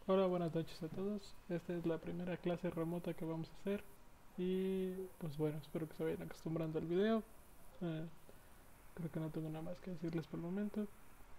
Hola, buenas noches a todos. Esta es la primera clase remota que vamos a hacer y pues bueno, espero que se vayan acostumbrando al video. Eh, Creo que no tengo nada más que decirles por el momento.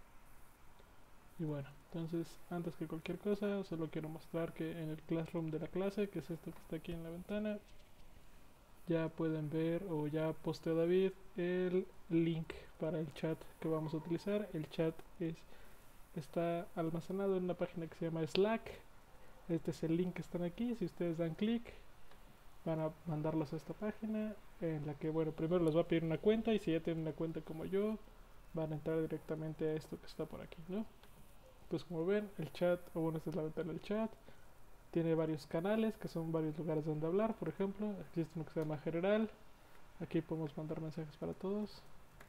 Y bueno, entonces antes que cualquier cosa, solo quiero mostrar que en el Classroom de la clase, que es esto que está aquí en la ventana, ya pueden ver o ya posteó David el link para el chat que vamos a utilizar. El chat está almacenado en una página que se llama Slack. Este es el link que están aquí. Si ustedes dan clic van a mandarlos a esta página en la que, bueno, primero les va a pedir una cuenta y si ya tienen una cuenta como yo, van a entrar directamente a esto que está por aquí, ¿no? Pues como ven, el chat, o bueno, esta es la ventana del chat, tiene varios canales que son varios lugares donde hablar, por ejemplo, existe uno que se llama general, aquí podemos mandar mensajes para todos.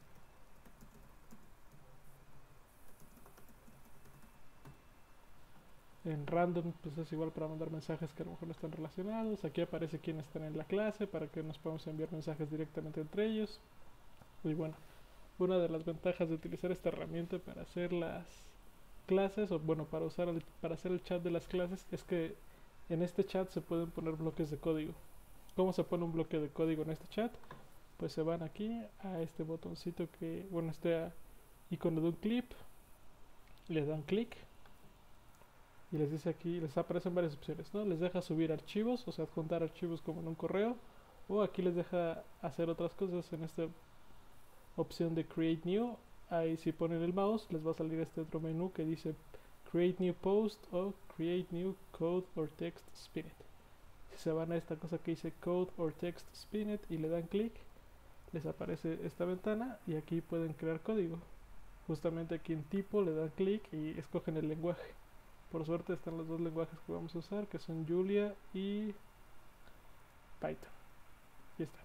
En random, pues es igual para mandar mensajes que a lo mejor no están relacionados. Aquí aparece quiénes están en la clase para que nos podamos enviar mensajes directamente entre ellos. Y bueno, una de las ventajas de utilizar esta herramienta para hacer las clases, o bueno, para hacer el chat de las clases, es que en este chat se pueden poner bloques de código. ¿Cómo se pone un bloque de código en este chat? Pues se van aquí a este botoncito que, bueno, este icono de un clip, les dan clic y les dice aquí, les aparecen varias opciones, ¿no? Les deja subir archivos, o sea, adjuntar archivos como en un correo, o aquí les deja hacer otras cosas en esta opción de Create New. Ahí si ponen el mouse les va a salir este otro menú que dice Create New Post o Create New Code or Text Spinet. Si se van a esta cosa que dice Code or Text Spinet y le dan clic, les aparece esta ventana y aquí pueden crear código. Justamente aquí en tipo le dan clic y escogen el lenguaje. Por suerte están los dos lenguajes que vamos a usar, que son Julia y Python. Y está.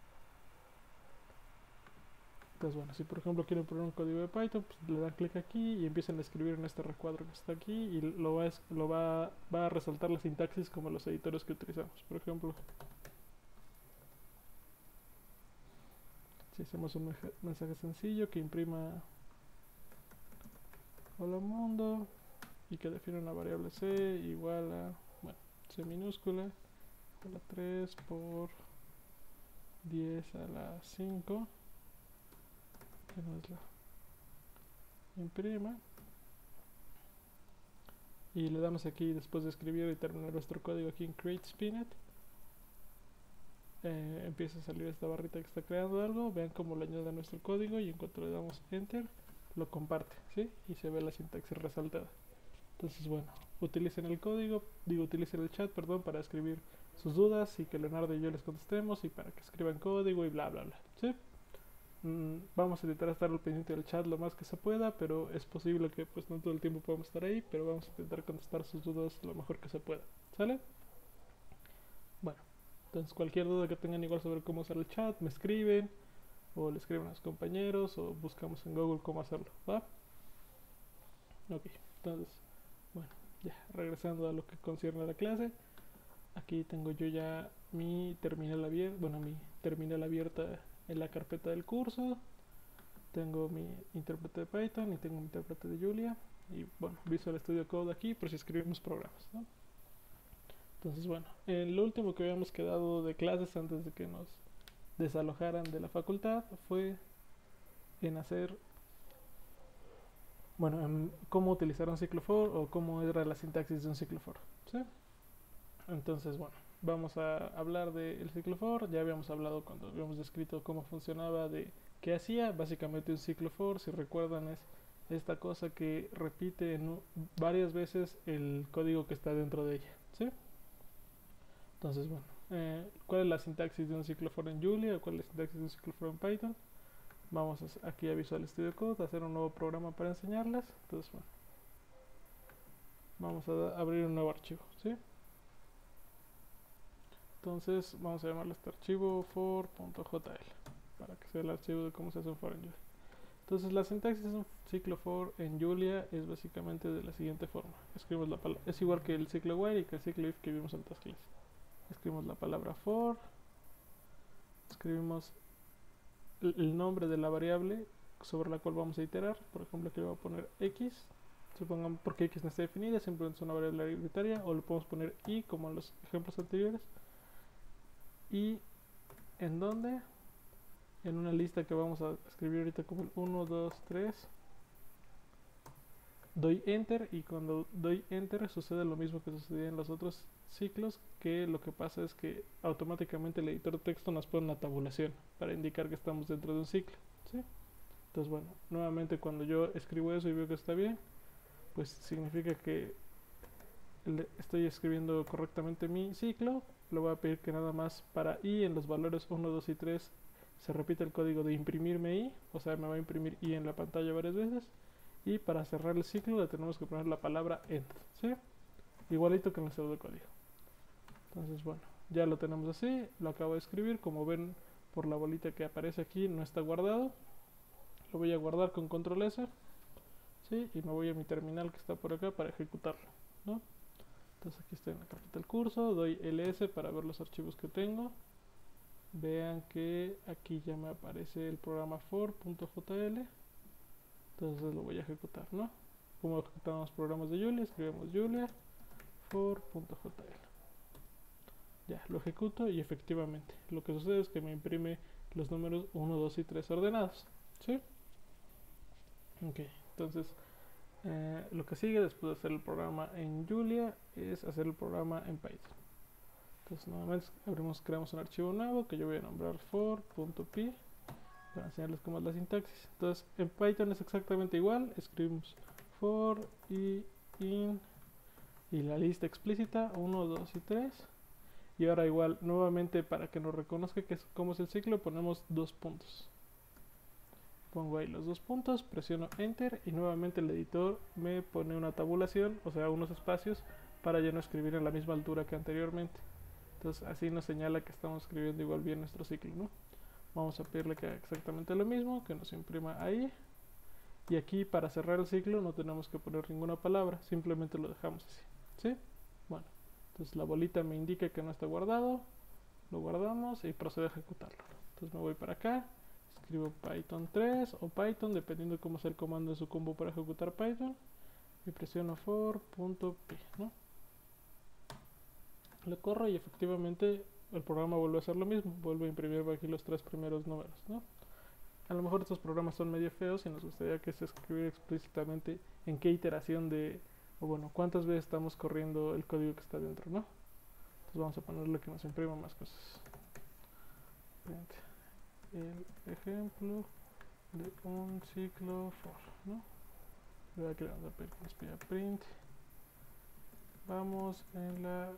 Entonces bueno, si por ejemplo quieren poner un código de Python, pues le dan clic aquí y empiezan a escribir en este recuadro que está aquí y va a resaltar la sintaxis como los editores que utilizamos. Por ejemplo, si hacemos un mensaje sencillo que imprima hola mundo y que define una variable c igual a, bueno, c minúscula a la 3 por 10 a la 5, que nos la imprima. Y le damos aquí después de escribir y terminar nuestro código aquí en Create Spinet. Empieza a salir esta barrita que está creando algo. Vean cómo le añade nuestro código y en cuanto le damos Enter lo comparte, ¿sí? Y se ve la sintaxis resaltada. Entonces bueno, utilicen el código, utilicen el chat, perdón, para escribir sus dudas y que Leonardo y yo les contestemos y para que escriban código y bla bla bla, ¿sí? Vamos a intentar estar al pendiente del chat lo más que se pueda, pero es posible que pues no todo el tiempo podamos estar ahí, pero vamos a intentar contestar sus dudas lo mejor que se pueda, ¿sale? Bueno, entonces cualquier duda que tengan igual sobre cómo usar el chat, me escriben o le escriben a los compañeros o buscamos en Google cómo hacerlo, ¿va? Ok, entonces, bueno, ya regresando a lo que concierne a la clase, aquí tengo yo ya mi terminal abierta, bueno, mi terminal abierta en la carpeta del curso. Tengo mi intérprete de Python y tengo mi intérprete de Julia. Y bueno, Visual Studio Code aquí por si escribimos programas, ¿no? Entonces bueno, lo último que habíamos quedado de clases antes de que nos desalojaran de la facultad fue en hacer, bueno, en cómo utilizar un ciclo for o cómo era la sintaxis de un ciclo for, ¿sí? Entonces bueno, vamos a hablar del ciclo for. Ya habíamos hablado cuando habíamos descrito cómo funcionaba, de qué hacía. Básicamente un ciclo for, si recuerdan, es esta cosa que repite varias veces el código que está dentro de ella, ¿sí? Entonces bueno, ¿cuál es la sintaxis de un ciclo for en Julia? ¿Cuál es la sintaxis de un ciclo for en Python? Vamos aquí a Visual Studio Code a hacer un nuevo programa para enseñarles. Entonces bueno, vamos a abrir un nuevo archivo, ¿sí? Entonces vamos a llamarle este archivo for.jl para que sea el archivo de cómo se hace un for en Julia. Entonces la sintaxis de un ciclo for en Julia es básicamente de la siguiente forma. Escribimos la palabra, es igual que el ciclo while y que el ciclo if que vimos en otras clases. Escribimos la palabra for, escribimos el nombre de la variable sobre la cual vamos a iterar. Por ejemplo aquí le voy a poner x, Supongamos porque x no está definida, simplemente es una variable arbitraria, o le podemos poner y como en los ejemplos anteriores. Y en donde, en una lista que vamos a escribir ahorita como el 1, 2, 3, doy enter, y cuando doy enter sucede lo mismo que sucedía en los otros ciclos, que lo que pasa es que automáticamente el editor de texto nos pone una tabulación para indicar que estamos dentro de un ciclo, ¿sí? Entonces bueno, nuevamente cuando yo escribo eso y veo que está bien, pues significa que estoy escribiendo correctamente mi ciclo. Le voy a pedir que nada más para i en los valores 1, 2 y 3 se repita el código de imprimirme i, o sea me va a imprimir i en la pantalla varias veces, y para cerrar el ciclo le tenemos que poner la palabra end, ¿sí? Igualito que en el pseudocódigo. Entonces bueno, ya lo tenemos así, lo acabo de escribir, como ven por la bolita que aparece aquí no está guardado, lo voy a guardar con control S, ¿sí? Y me voy a mi terminal que está por acá para ejecutarlo, ¿no? Entonces aquí estoy en la carpeta del curso, doy ls para ver los archivos que tengo. Vean que aquí ya me aparece el programa for.jl. Entonces lo voy a ejecutar, ¿no? Como ejecutamos programas de Julia, escribimos Julia for.jl. Ya, lo ejecuto y efectivamente lo que sucede es que me imprime los números 1, 2 y 3 ordenados, ¿sí? Ok, entonces lo que sigue después de hacer el programa en Julia es hacer el programa en Python. Entonces nuevamente creamos un archivo nuevo que yo voy a nombrar for.py para enseñarles cómo es la sintaxis. Entonces en Python es exactamente igual, escribimos for y in y la lista explícita 1, 2 y 3, y ahora igual nuevamente para que nos reconozca cómo es el ciclo ponemos dos puntos. Pongo ahí los dos puntos, presiono enter y nuevamente el editor me pone una tabulación, o sea unos espacios para ya no escribir en la misma altura que anteriormente. Entonces así nos señala que estamos escribiendo igual bien nuestro ciclo, ¿no? Vamos a pedirle que haga exactamente lo mismo, que nos imprima ahí. Y aquí para cerrar el ciclo no tenemos que poner ninguna palabra, simplemente lo dejamos así, ¿sí? Bueno, entonces la bolita me indica que no está guardado, lo guardamos y procedo a ejecutarlo. Entonces me voy para acá, escribo Python 3 o Python, dependiendo de cómo sea el comando en su combo para ejecutar Python, y presiono for.py, ¿no? Lo corro y efectivamente el programa vuelve a hacer lo mismo, vuelve a imprimir aquí los tres primeros números, ¿no? A lo mejor estos programas son medio feos y nos gustaría que se escribiera explícitamente en qué iteración o bueno, cuántas veces estamos corriendo el código que está dentro, ¿no? Entonces vamos a ponerle que nos imprima más cosas. El ejemplo de un ciclo for, ¿no? Luego aquí vamos a pedir que nos pida print. Vamos en la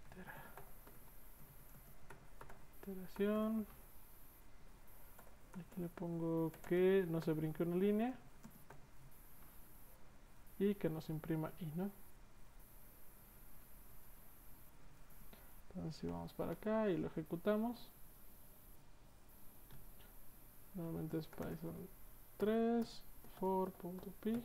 iteración. Aquí le pongo que no se brinque una línea y que nos imprima i, ¿no? Entonces si vamos para acá y lo ejecutamos, nuevamente es Python 3 for.py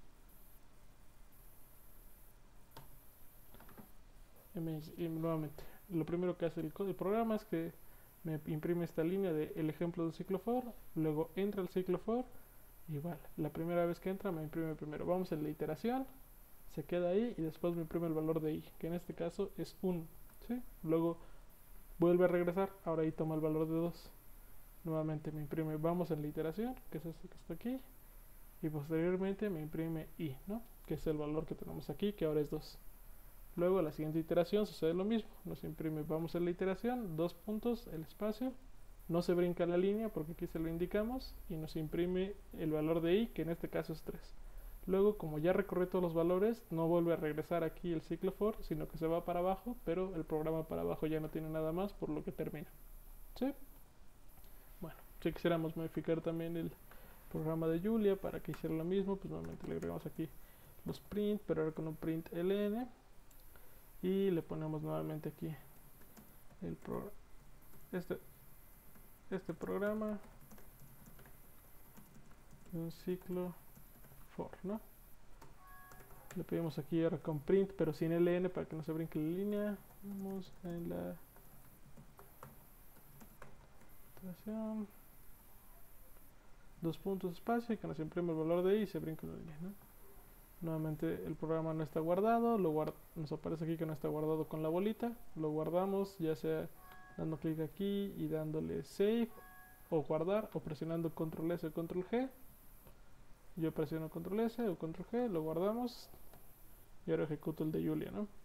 y nuevamente lo primero que hace el programa es que me imprime esta línea de el ejemplo de un ciclo for, luego entra el ciclo for, igual, la primera vez que entra me imprime primero, vamos en la iteración, se queda ahí y después me imprime el valor de i, que en este caso es 1, ¿sí? Luego vuelve a regresar, ahora ahí toma el valor de 2, nuevamente me imprime vamos en la iteración, que es este que está aquí, y posteriormente me imprime i, ¿no? Que es el valor que tenemos aquí, que ahora es 2. Luego la siguiente iteración sucede lo mismo, nos imprime vamos en la iteración, dos puntos, el espacio, no se brinca la línea porque aquí se lo indicamos, y nos imprime el valor de i, que en este caso es 3. Luego, como ya recorrí todos los valores, no vuelve a regresar aquí el ciclo for, sino que se va para abajo, pero el programa para abajo ya no tiene nada más, por lo que termina, ¿sí? Bueno, si quisiéramos modificar también el programa de Julia para que hiciera lo mismo, pues nuevamente le agregamos aquí los print, pero ahora con un print ln, y le ponemos nuevamente aquí este programa de un ciclo for, ¿no? Le pedimos aquí ahora con print pero sin ln para que no se brinque la línea. Vamos en la iteración, dos puntos espacio y que nos imprime el valor de i y se brinque la línea, ¿no? Nuevamente el programa no está guardado, nos aparece aquí que no está guardado con la bolita, lo guardamos ya sea dando clic aquí y dándole save o guardar o presionando control S o control G. Yo presiono control S o control G, lo guardamos y ahora ejecuto el de Julia, ¿no?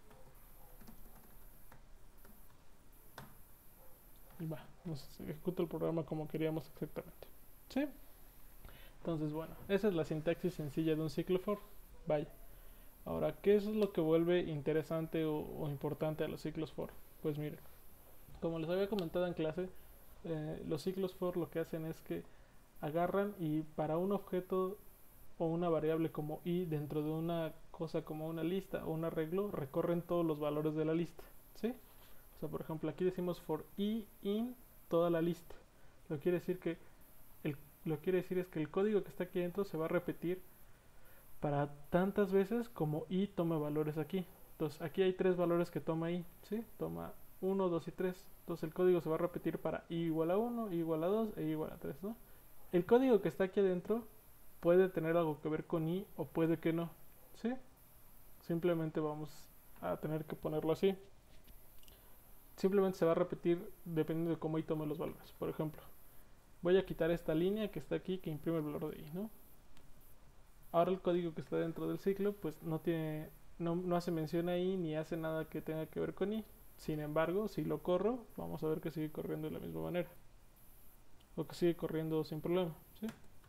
Y va, nos ejecuta el programa como queríamos exactamente. ¿Sí? Entonces, bueno, esa es la sintaxis sencilla de un ciclo for. Vaya. Ahora, ¿qué es lo que vuelve interesante o importante a los ciclos for? Pues miren, como les había comentado en clase, los ciclos for lo que hacen es que agarran y para un objeto o una variable como i dentro de una cosa como una lista o un arreglo, recorren todos los valores de la lista, ¿sí? O sea, por ejemplo, aquí decimos for i in toda la lista. Lo que quiere decir que es que el código que está aquí dentro se va a repetir para tantas veces como i toma valores aquí. Entonces, aquí hay tres valores que toma i, ¿sí? Toma 1, 2 y 3. Entonces, el código se va a repetir para i igual a 1, i igual a 2 e i igual a 3, ¿no? El código que está aquí adentro puede tener algo que ver con i o puede que no, ¿sí? Simplemente vamos a tener que ponerlo así. Simplemente se va a repetir dependiendo de cómo i tome los valores. Por ejemplo, voy a quitar esta línea que está aquí que imprime el valor de i, ¿no? Ahora el código que está dentro del ciclo pues no hace mención a i ni hace nada que tenga que ver con i. Sin embargo, si lo corro, vamos a ver que sigue corriendo de la misma manera. O que sigue corriendo sin problema, ¿sí?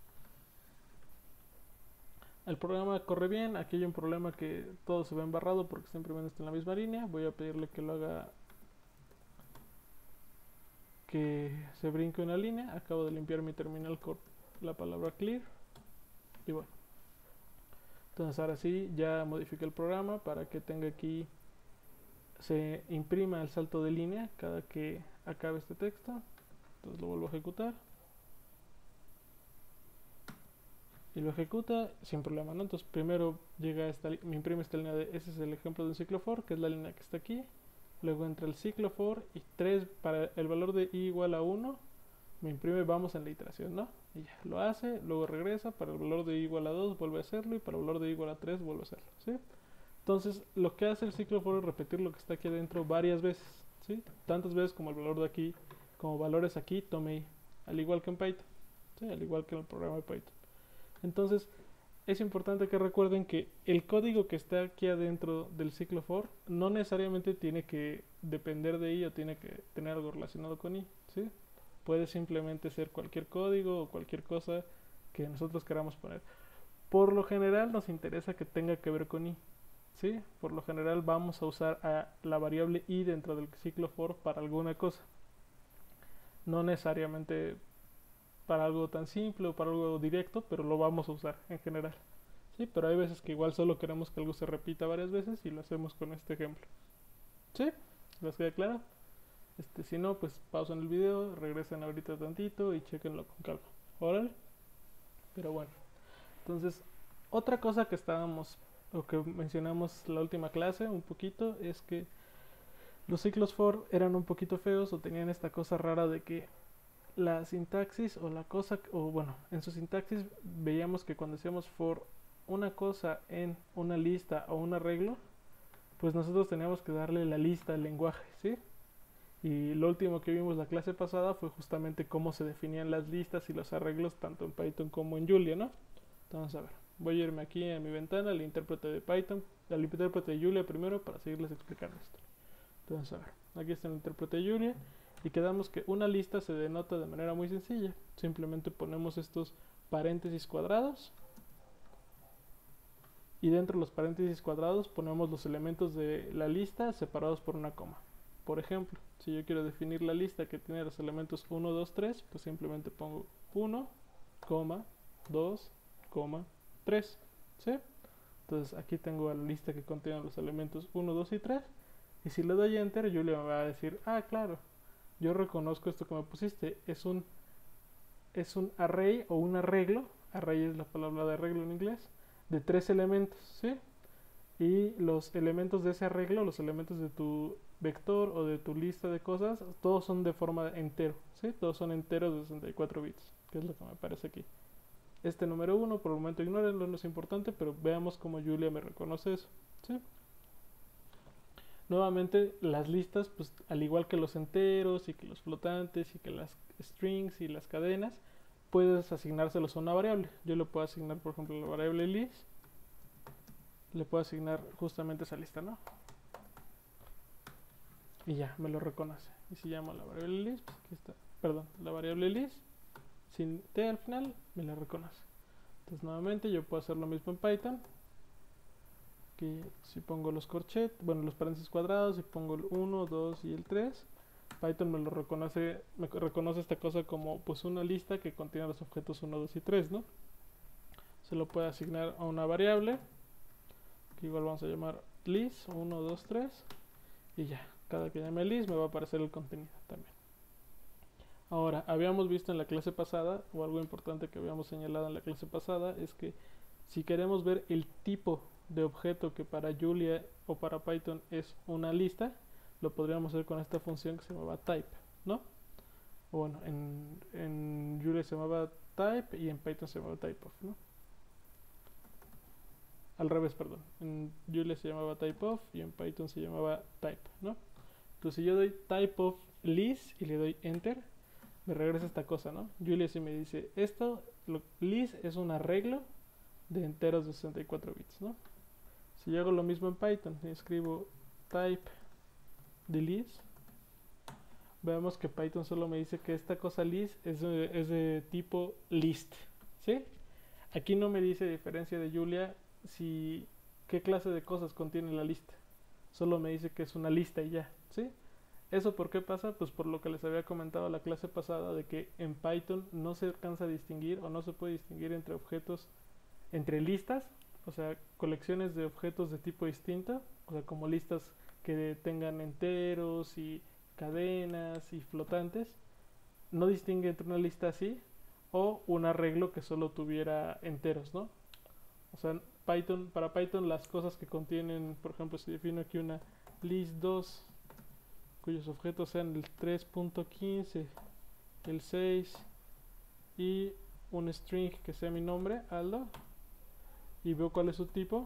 El programa corre bien. Aquí hay un problema que todo se ve embarrado porque está imprimiendo esto en la misma línea. Voy a pedirle que lo haga, que se brinque una línea. Acabo de limpiar mi terminal con la palabra clear. Y bueno, entonces ahora sí ya modifiqué el programa para que tenga aquí, se imprima el salto de línea cada que acabe este texto. Entonces lo vuelvo a ejecutar y lo ejecuta sin problema, ¿no? Entonces primero llega me imprime esta línea ese es el ejemplo de un ciclo for, que es la línea que está aquí. Luego entra el ciclo for y 3 para el valor de i igual a 1 me imprime vamos en la iteración, ¿no? Y ya lo hace, luego regresa, para el valor de i igual a 2 vuelve a hacerlo y para el valor de i igual a 3 vuelve a hacerlo, ¿sí? Entonces lo que hace el ciclo for es repetir lo que está aquí adentro varias veces, ¿sí? Tantas veces como el valor de aquí, como valores aquí tome i, al igual que en Python, ¿sí? Al igual que en el programa de Python. Entonces es importante que recuerden que el código que está aquí adentro del ciclo for no necesariamente tiene que depender de i o tiene que tener algo relacionado con i, ¿sí? Puede simplemente ser cualquier código o cualquier cosa que nosotros queramos poner. Por lo general nos interesa que tenga que ver con i, ¿sí? Por lo general vamos a usar a la variable i dentro del ciclo for para alguna cosa. No necesariamente para algo tan simple o para algo directo, pero lo vamos a usar en general. Sí, pero hay veces que igual solo queremos que algo se repita varias veces y lo hacemos con este ejemplo. ¿Sí? ¿Les queda claro? Si no, pues pausen el video, regresen ahorita tantito y chequenlo con calma. Órale. Pero bueno. Entonces, otra cosa que estábamos o que mencionamos la última clase un poquito es que los ciclos for eran un poquito feos o tenían esta cosa rara de que la sintaxis o la cosa, o bueno, en su sintaxis veíamos que cuando decíamos for una cosa en una lista o un arreglo, pues nosotros teníamos que darle la lista al lenguaje, ¿sí? Y lo último que vimos la clase pasada fue justamente cómo se definían las listas y los arreglos tanto en Python como en Julia, ¿no? Entonces, a ver, voy a irme aquí en mi ventana, al intérprete de Python, al intérprete de Julia primero para seguirles explicando esto. Entonces, a ver, aquí está el intérprete de Julia y quedamos que una lista se denota de manera muy sencilla. Simplemente ponemos estos paréntesis cuadrados y dentro de los paréntesis cuadrados ponemos los elementos de la lista separados por una coma. Por ejemplo, si yo quiero definir la lista que tiene los elementos 1, 2, 3, pues simplemente pongo 1, 2, 3, ¿sí? Entonces aquí tengo la lista que contiene los elementos 1, 2 y 3 y si le doy enter, Julia me va a decir, ah, claro, yo reconozco esto que me pusiste, es un array o un arreglo, array es la palabra de arreglo en inglés, de 3 elementos, ¿sí? Y los elementos de ese arreglo, los elementos de tu vector o de tu lista de cosas, todos son de forma entero, ¿sí? Todos son enteros de 64 bits, que es lo que me aparece aquí. Este número 1, por el momento ignórenlo, no es importante, pero veamos cómo Julia me reconoce eso, ¿sí? Nuevamente, las listas, pues al igual que los enteros y que los flotantes y que las strings y las cadenas, puedes asignárselos a una variable. Yo le puedo asignar, por ejemplo, la variable list, le puedo asignar justamente esa lista, ¿no? Y ya, me lo reconoce. Y si llamo la variable list, pues aquí está, perdón, la variable list, sin t al final, me la reconoce. Entonces nuevamente yo puedo hacer lo mismo en Python. Que si pongo los corchetes, bueno, los paréntesis cuadrados, y pongo el 1, 2 y el 3, Python me reconoce esta cosa como pues una lista que contiene los objetos 1, 2 y 3, ¿no? Se lo puede asignar a una variable, que igual vamos a llamar list 1, 2, 3, y ya, cada que llame list me va a aparecer el contenido también. Ahora, habíamos visto en la clase pasada, o algo importante que habíamos señalado en la clase pasada, es que si queremos ver el tipo de objeto que para Julia o para Python es una lista, lo podríamos hacer con esta función que se llamaba type, ¿no? O bueno, en Julia se llamaba type y en Python se llamaba typeof, ¿no? Al revés, perdón. En Julia se llamaba typeof y en Python se llamaba type, ¿no? Entonces si yo doy typeof list y le doy enter, me regresa esta cosa, ¿no? Julia sí me dice, list es un arreglo de enteros de 64 bits, ¿no? Si yo hago lo mismo en Python y escribo type de list, vemos que Python solo me dice que esta cosa list es de tipo list, ¿sí? Aquí no me dice, a diferencia de Julia, qué clase de cosas contiene la lista. Solo me dice que es una lista y ya, ¿sí? ¿Eso por qué pasa? Pues por lo que les había comentado la clase pasada, de que en Python no se alcanza a distinguir o no se puede distinguir entre objetos, entre listas, o sea, colecciones de objetos de tipo distinto, o sea, como listas que tengan enteros y cadenas y flotantes, no distingue entre una lista así o un arreglo que solo tuviera enteros, ¿no? O sea, para Python las cosas que contienen, por ejemplo, si defino aquí una list2 cuyos objetos sean el 3.15, el 6 y un string que sea mi nombre, Aldo, y veo cuál es su tipo,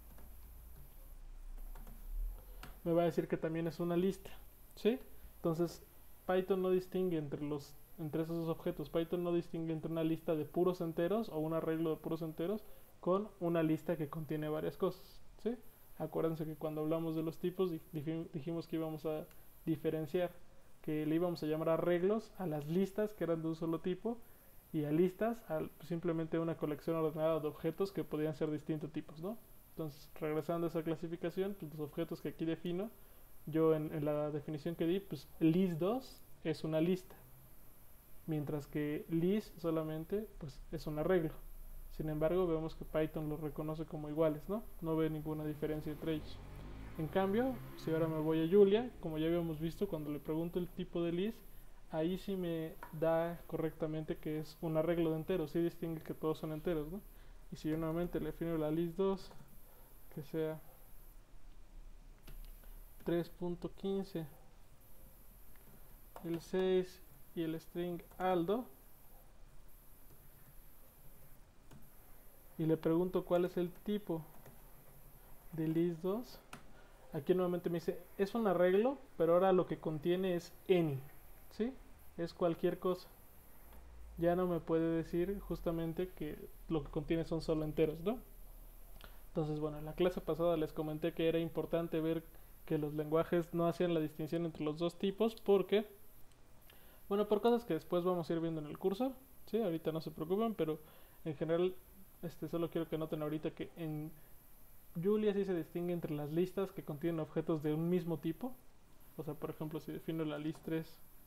me va a decir que también es una lista, ¿sí? Entonces Python no distingue entre esos objetos. Python no distingue entre una lista de puros enteros o un arreglo de puros enteros con una lista que contiene varias cosas, ¿sí? Acuérdense que cuando hablamos de los tipos dijimos que íbamos a diferenciar, que le íbamos a llamar arreglos a las listas que eran de un solo tipo y a listas simplemente una colección ordenada de objetos que podían ser distintos tipos, ¿no? Entonces, regresando a esa clasificación, pues los objetos que aquí defino, yo en la definición que di, pues list2 es una lista, mientras que list solamente pues es un arreglo. Sin embargo, vemos que Python los reconoce como iguales, ¿no? No ve ninguna diferencia entre ellos. En cambio, si ahora me voy a Julia, como ya habíamos visto, cuando le pregunto el tipo de list, ahí sí me da correctamente que es un arreglo de enteros, sí distingue que todos son enteros, ¿no? Y si yo nuevamente le defino la list2, que sea 3.15, el 6 y el string Aldo, y le pregunto cuál es el tipo de list2, aquí nuevamente me dice es un arreglo, pero ahora lo que contiene es any, ¿sí? Es cualquier cosa. Ya no me puede decir justamente que lo que contiene son solo enteros, ¿no? Entonces, bueno, en la clase pasada les comenté que era importante ver que los lenguajes no hacían la distinción entre los dos tipos porque, bueno, por cosas que después vamos a ir viendo en el curso, ¿sí? Ahorita no se preocupen, pero en general, solo quiero que noten ahorita que en Julia sí se distingue entre las listas que contienen objetos de un mismo tipo. O sea, por ejemplo, si defino la list3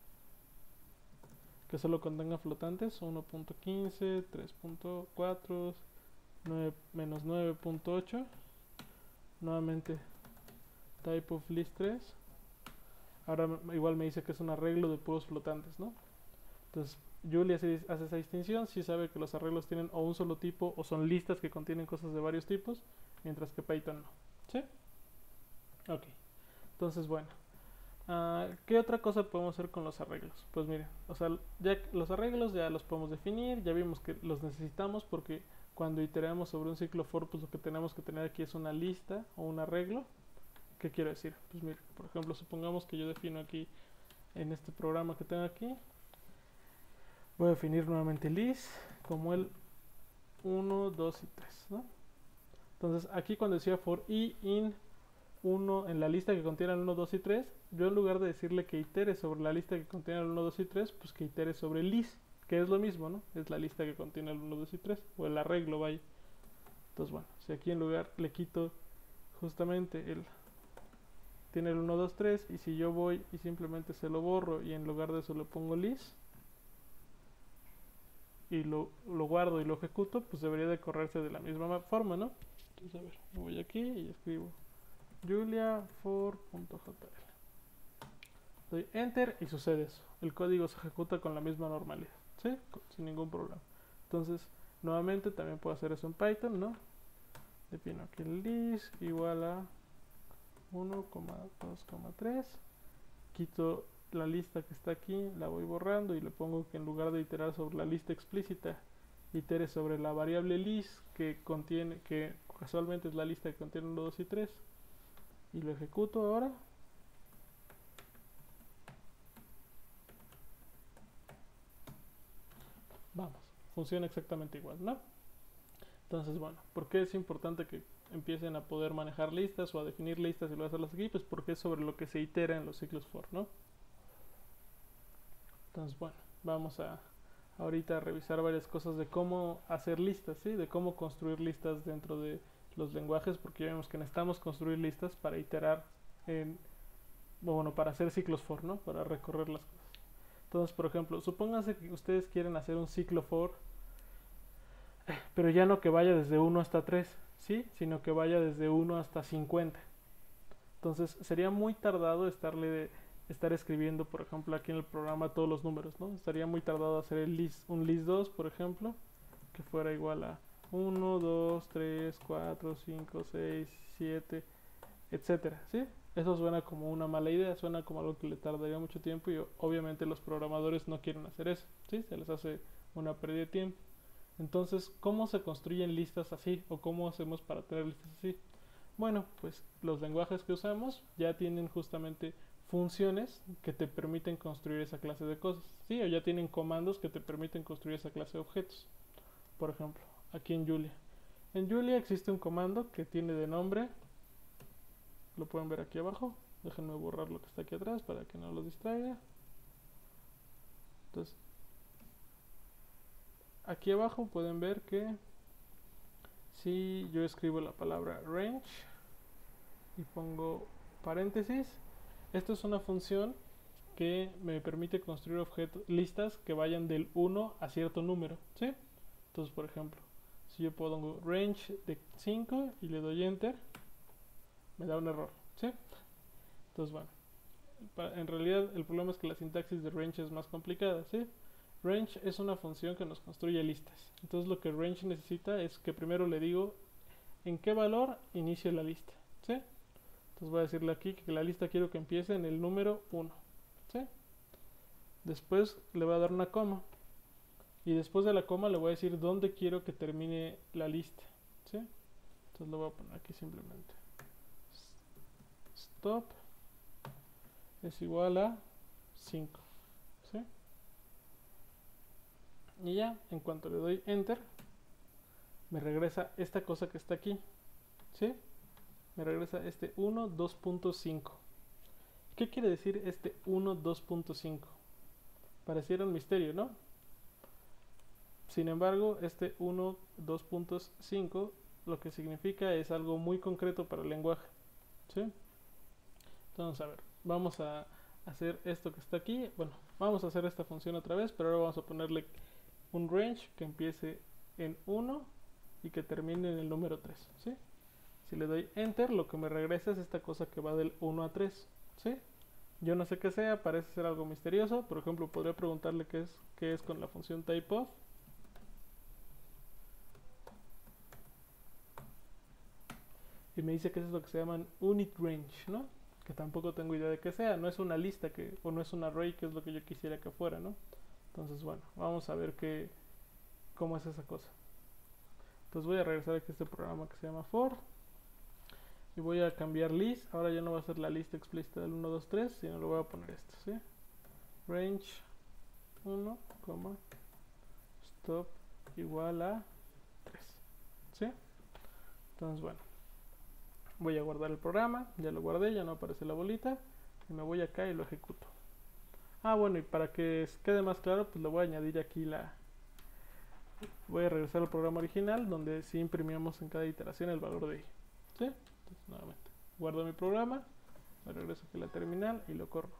que solo contenga flotantes, 1.15, 3.4, menos 9.8, nuevamente type of list3, ahora igual me dice que es un arreglo de puros flotantes, ¿no? Entonces Julia sí hace esa distinción, sí sabe que los arreglos tienen o un solo tipo o son listas que contienen cosas de varios tipos, mientras que Python no, ¿sí? Ok, entonces bueno, ¿Qué otra cosa podemos hacer con los arreglos? Pues miren, o sea, ya los arreglos ya los podemos definir, ya vimos que los necesitamos porque cuando iteramos sobre un ciclo for, pues lo que tenemos que tener aquí es una lista o un arreglo. ¿Qué quiero decir? Pues miren, por ejemplo, supongamos que yo defino aquí en este programa que tengo aquí, voy a definir nuevamente list como el 1, 2 y 3, ¿no? Entonces aquí cuando decía for i in 1 en la lista que contiene el 1, 2 y 3, yo en lugar de decirle que itere sobre la lista que contiene el 1, 2 y 3, pues que itere sobre el list, que es lo mismo, ¿no? Es la lista que contiene el 1, 2 y 3, o el arreglo, vaya. Entonces, bueno, si aquí en lugar le quito justamente el... tiene el 1, 2, 3, y si yo voy y simplemente se lo borro y en lugar de eso le pongo list, y lo guardo y lo ejecuto, pues debería de correrse de la misma forma, ¿no? Entonces, a ver, me voy aquí y escribo Julia for.jl. Doy enter y sucede eso. El código se ejecuta con la misma normalidad, ¿sí? Sin ningún problema. Entonces, nuevamente también puedo hacer eso en Python, ¿no? Defino aquí el list igual a 1,2,3. Quito la lista que está aquí, la voy borrando y le pongo que en lugar de iterar sobre la lista explícita, itere sobre la variable list que contiene, que casualmente es la lista que contiene 1, 2 y 3. Y lo ejecuto ahora. Vamos, funciona exactamente igual, ¿no? Entonces, bueno, ¿por qué es importante que empiecen a poder manejar listas o a definir listas y luego hacerlas aquí? Pues porque es sobre lo que se itera en los ciclos for, ¿no? Entonces, bueno, vamos a ahorita a revisar varias cosas de cómo hacer listas, ¿sí? De cómo construir listas dentro de los lenguajes, porque ya vemos que necesitamos construir listas para iterar en, bueno, para hacer ciclos for, ¿no? Para recorrer las cosas. Entonces, por ejemplo, supónganse que ustedes quieren hacer un ciclo for, pero ya no que vaya desde 1 hasta 3, ¿sí? Sino que vaya desde 1 hasta 50. Entonces, sería muy tardado estar escribiendo, por ejemplo, aquí en el programa todos los números, ¿no? Estaría muy tardado hacer un list 2, por ejemplo, que fuera igual a 1, 2, 3, 4, 5, 6, 7, etcétera, ¿sí? Eso suena como una mala idea, suena como algo que le tardaría mucho tiempo y obviamente los programadores no quieren hacer eso, ¿sí? Se les hace una pérdida de tiempo. Entonces, ¿cómo se construyen listas así? ¿O cómo hacemos para tener listas así? Bueno, pues los lenguajes que usamos ya tienen justamente funciones que te permiten construir esa clase de cosas, ¿sí? O ya tienen comandos que te permiten construir esa clase de objetos. Por ejemplo, aquí en Julia. En Julia existe un comando que tiene de nombre, lo pueden ver aquí abajo, déjenme borrar lo que está aquí atrás para que no los distraiga. Entonces, aquí abajo pueden ver que si yo escribo la palabra range y pongo paréntesis, esto es una función que me permite construir objetos, listas que vayan del 1 a cierto número, ¿sí? Entonces, por ejemplo, si yo pongo range de 5 y le doy enter, me da un error, ¿sí? Entonces, bueno, en realidad el problema es que la sintaxis de range es más complicada, ¿sí? Range es una función que nos construye listas. Entonces lo que range necesita es que primero le digo en qué valor inicio la lista, ¿sí? Entonces voy a decirle aquí que la lista quiero que empiece en el número 1, ¿sí? Después le voy a dar una coma. Y después de la coma le voy a decir dónde quiero que termine la lista, ¿sí? Entonces lo voy a poner aquí simplemente. Stop es igual a 5, ¿sí? Y ya, en cuanto le doy enter, me regresa esta cosa que está aquí, ¿sí? Me regresa este 1, 2.5. ¿Qué quiere decir este 1, 2.5? Pareciera un misterio, ¿no? Sin embargo, este 1, 2.5 lo que significa es algo muy concreto para el lenguaje, ¿sí? Entonces, a ver, vamos a hacer esto que está aquí. Bueno, vamos a hacer esta función otra vez, pero ahora vamos a ponerle un range que empiece en 1 y que termine en el número 3, ¿sí? Si le doy enter, lo que me regresa es esta cosa que va del 1 a 3, ¿sí? Yo no sé qué sea, parece ser algo misterioso. Por ejemplo, podría preguntarle qué es con la función typeof. Y me dice que eso es lo que se llama unit range, ¿no? que tampoco tengo idea de qué sea, no es una lista o no es un array, que es lo que yo quisiera que fuera, ¿no? Entonces, bueno, vamos a ver cómo es esa cosa. Entonces voy a regresar aquí a este programa que se llama for y voy a cambiar list. Ahora ya no va a ser la lista explícita del 1, 2, 3, sino lo voy a poner esto, ¿sí? Range 1, stop igual a 3, ¿sí? Entonces, bueno, voy a guardar el programa, ya lo guardé, ya no aparece la bolita, y me voy acá y lo ejecuto. Ah, bueno, y para que quede más claro, pues le voy a añadir aquí voy a regresar al programa original, donde sí imprimíamos en cada iteración el valor de i, ¿sí? Entonces, nuevamente, guardo mi programa, me regreso aquí a la terminal y lo corro.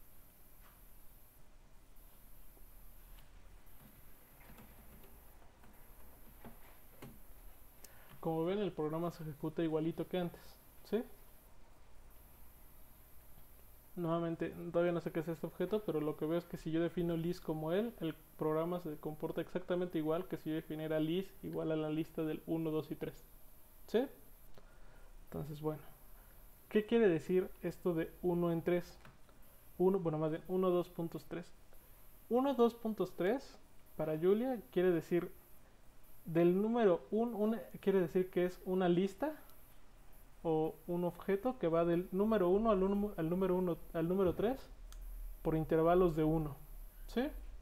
Como ven, el programa se ejecuta igualito que antes, ¿sí? Nuevamente, todavía no sé qué es este objeto, pero lo que veo es que si yo defino list como él, el programa se comporta exactamente igual que si yo definiera list igual a la lista del 1, 2 y 3, ¿sí? Entonces, bueno, ¿qué quiere decir esto de 1 en 3? Bueno, más bien 1, 2.3. 1, 2.3 para Julia quiere decir del número 1, quiere decir que es una lista o un objeto que va del número 1 al número 3 por intervalos de 1, ¿sí?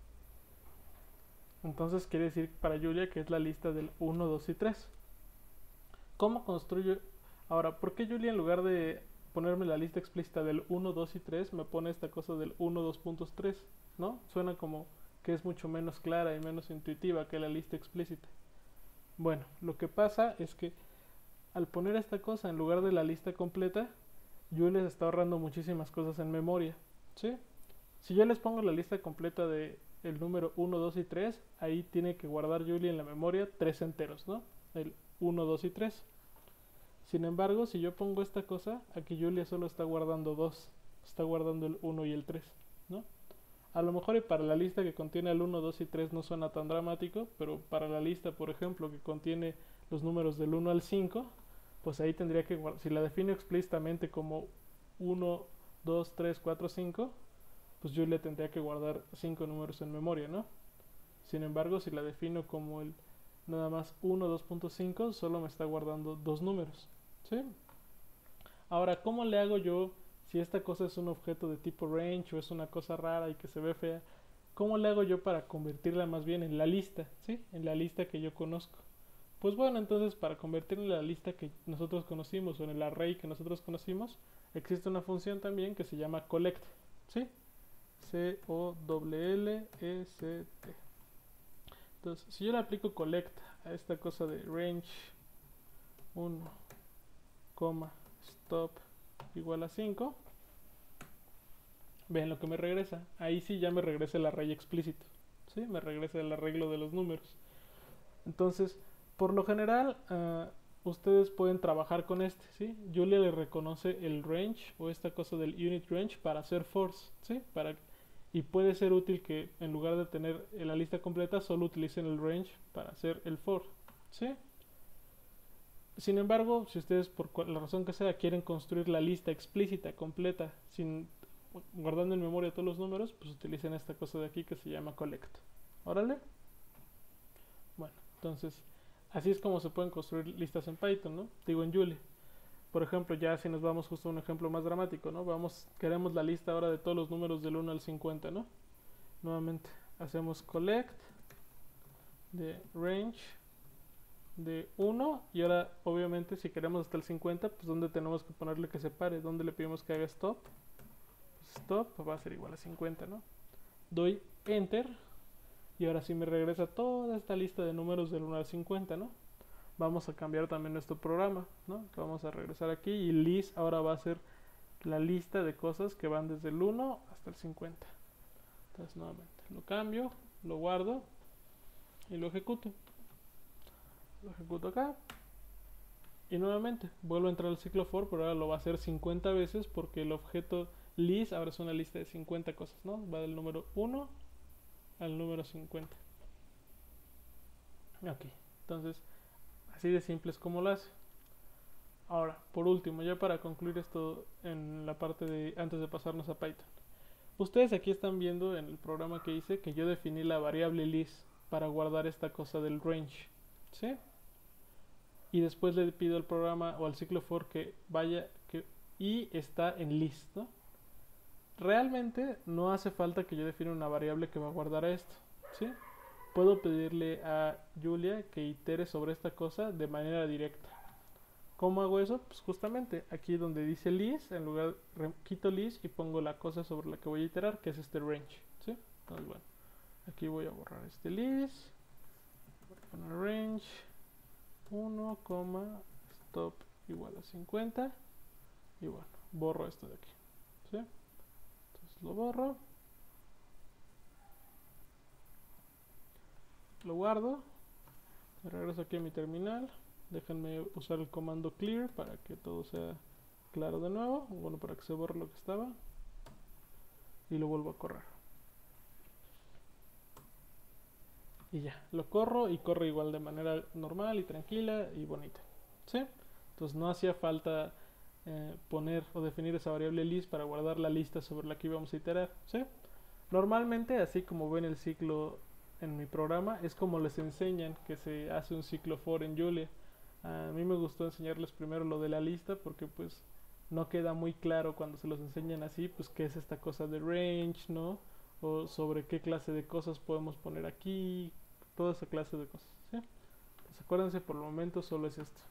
Entonces quiere decir para Julia que es la lista del 1, 2 y 3. ¿Cómo construyo? Ahora, ¿por qué Julia en lugar de ponerme la lista explícita del 1, 2 y 3 me pone esta cosa del 1, 2.3? ¿No? Suena como que es mucho menos clara y menos intuitiva que la lista explícita. Bueno, lo que pasa es que al poner esta cosa en lugar de la lista completa, Julia se está ahorrando muchísimas cosas en memoria, ¿sí? Si yo les pongo la lista completa de el número 1, 2 y 3, ahí tiene que guardar Julia en la memoria 3 enteros, ¿no? El 1, 2 y 3. Sin embargo, si yo pongo esta cosa, aquí Julia solo está guardando 2, está guardando el 1 y el 3, ¿no? A lo mejor y para la lista que contiene el 1, 2 y 3 no suena tan dramático, pero para la lista, por ejemplo, que contiene los números del 1 al 5, pues ahí tendría que guardar, si la defino explícitamente como 1, 2, 3, 4, 5, pues yo le tendría que guardar 5 números en memoria, ¿no? Sin embargo, si la defino como el nada más 1, 2.5, solo me está guardando 2 números, ¿sí? Ahora, ¿cómo le hago yo si esta cosa es un objeto de tipo range o es una cosa rara y que se ve fea? ¿Cómo le hago yo para convertirla más bien en la lista, ¿sí? En la lista que yo conozco. Pues bueno, entonces para convertirla en la lista que nosotros conocimos o en el array que nosotros conocimos, existe una función también que se llama collect, ¿sí? C-O-L-L-E-C-T. Entonces, si yo le aplico collect a esta cosa de range 1, stop igual a 5, ven lo que me regresa. Ahí sí ya me regresa el array explícito, ¿sí? Me regresa el arreglo de los números. Entonces, por lo general, ustedes pueden trabajar con este, ¿sí? Julia le reconoce el range o esta cosa del unit range para hacer force, ¿sí? Y puede ser útil que en lugar de tener la lista completa, solo utilicen el range para hacer el for, ¿sí? Sin embargo, si ustedes por la razón que sea quieren construir la lista explícita, completa, guardando en memoria todos los números, pues utilicen esta cosa de aquí que se llama collect. Órale. Bueno, entonces así es como se pueden construir listas en Python, ¿no? Digo en Julia. Por ejemplo, ya si nos vamos justo a un ejemplo más dramático, ¿no? Queremos la lista ahora de todos los números del 1 al 50, ¿no? Nuevamente, hacemos collect de range de 1 y ahora obviamente si queremos hasta el 50, pues ¿dónde tenemos que ponerle que se pare? ¿Dónde le pedimos que haga stop? Pues stop va a ser igual a 50, ¿no? Doy enter y ahora sí me regresa toda esta lista de números del 1 al 50, ¿no? Vamos a cambiar también nuestro programa, ¿no? Vamos a regresar aquí y list ahora va a ser la lista de cosas que van desde el 1 hasta el 50. Entonces nuevamente lo cambio, lo guardo y lo ejecuto. Lo ejecuto acá y nuevamente vuelvo a entrar al ciclo for, pero ahora lo va a hacer 50 veces porque el objeto list ahora es una lista de 50 cosas, ¿no? Va del número 1 al número 50. Ok, entonces así de simple es como lo hace. Ahora, por último, ya para concluir esto en la parte de antes de pasarnos a Python. Ustedes aquí están viendo en el programa que hice que yo definí la variable list para guardar esta cosa del range, ¿sí? Y después le pido al programa o al ciclo for que vaya y está en list, ¿no? Realmente no hace falta que yo defina una variable que va a guardar esto, ¿sí? Puedo pedirle a Julia que itere sobre esta cosa de manera directa. ¿Cómo hago eso? Pues justamente aquí donde dice list, en lugar quito list y pongo la cosa sobre la que voy a iterar, que es este range, ¿sí? Entonces, bueno, aquí voy a borrar este list, voy a poner range 1, stop igual a 50 y bueno, borro esto de aquí, ¿sí? Entonces lo borro, lo guardo, me regreso aquí a mi terminal. Déjenme usar el comando clear para que todo sea claro de nuevo. Bueno, para que se borre lo que estaba. Y lo vuelvo a correr. Y ya, lo corro y corre igual de manera normal y tranquila y bonita. ¿Sí? Entonces no hacía falta poner o definir esa variable list para guardar la lista sobre la que íbamos a iterar. ¿Sí? Normalmente, así como ven el ciclo en mi programa, es como les enseñan que se hace un ciclo for en Julia. A mí me gustó enseñarles primero lo de la lista porque pues no queda muy claro cuando se los enseñan así, pues qué es esta cosa de range, ¿no? O sobre qué clase de cosas podemos poner aquí, toda esa clase de cosas, ¿sí? Pues acuérdense, por el momento solo es esto.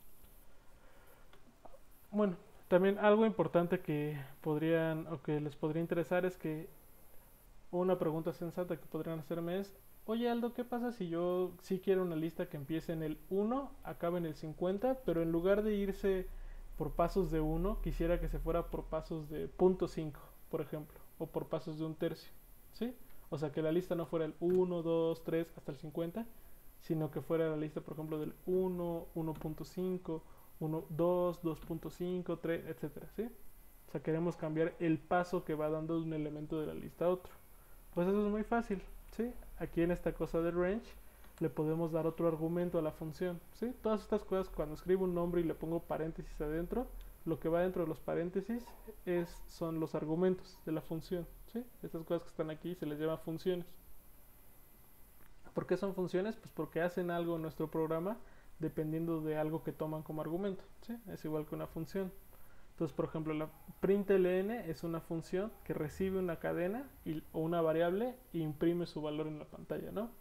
Bueno, también algo importante que podrían o que les podría interesar es que una pregunta sensata que podrían hacerme es: oye Aldo, ¿qué pasa si yo sí quiero una lista que empiece en el 1, acabe en el 50, pero en lugar de irse por pasos de 1, quisiera que se fuera por pasos de .5, por ejemplo, o por pasos de un tercio, ¿sí? O sea, que la lista no fuera el 1, 2, 3 hasta el 50, sino que fuera la lista, por ejemplo, del 1, 1.5, 1, 2, 2.5, 3, etcétera, ¿sí? O sea, queremos cambiar el paso que va dando de un elemento de la lista a otro. Pues eso es muy fácil, ¿sí? Aquí en esta cosa de range le podemos dar otro argumento a la función, ¿sí? Todas estas cosas, cuando escribo un nombre y le pongo paréntesis adentro, lo que va dentro de los paréntesis son los argumentos de la función, ¿sí? Estas cosas que están aquí se les llama funciones. ¿Por qué son funciones? Pues porque hacen algo en nuestro programa dependiendo de algo que toman como argumento, ¿sí? Es igual que una función. Entonces, por ejemplo, la println es una función que recibe una cadena o una variable e imprime su valor en la pantalla, ¿no?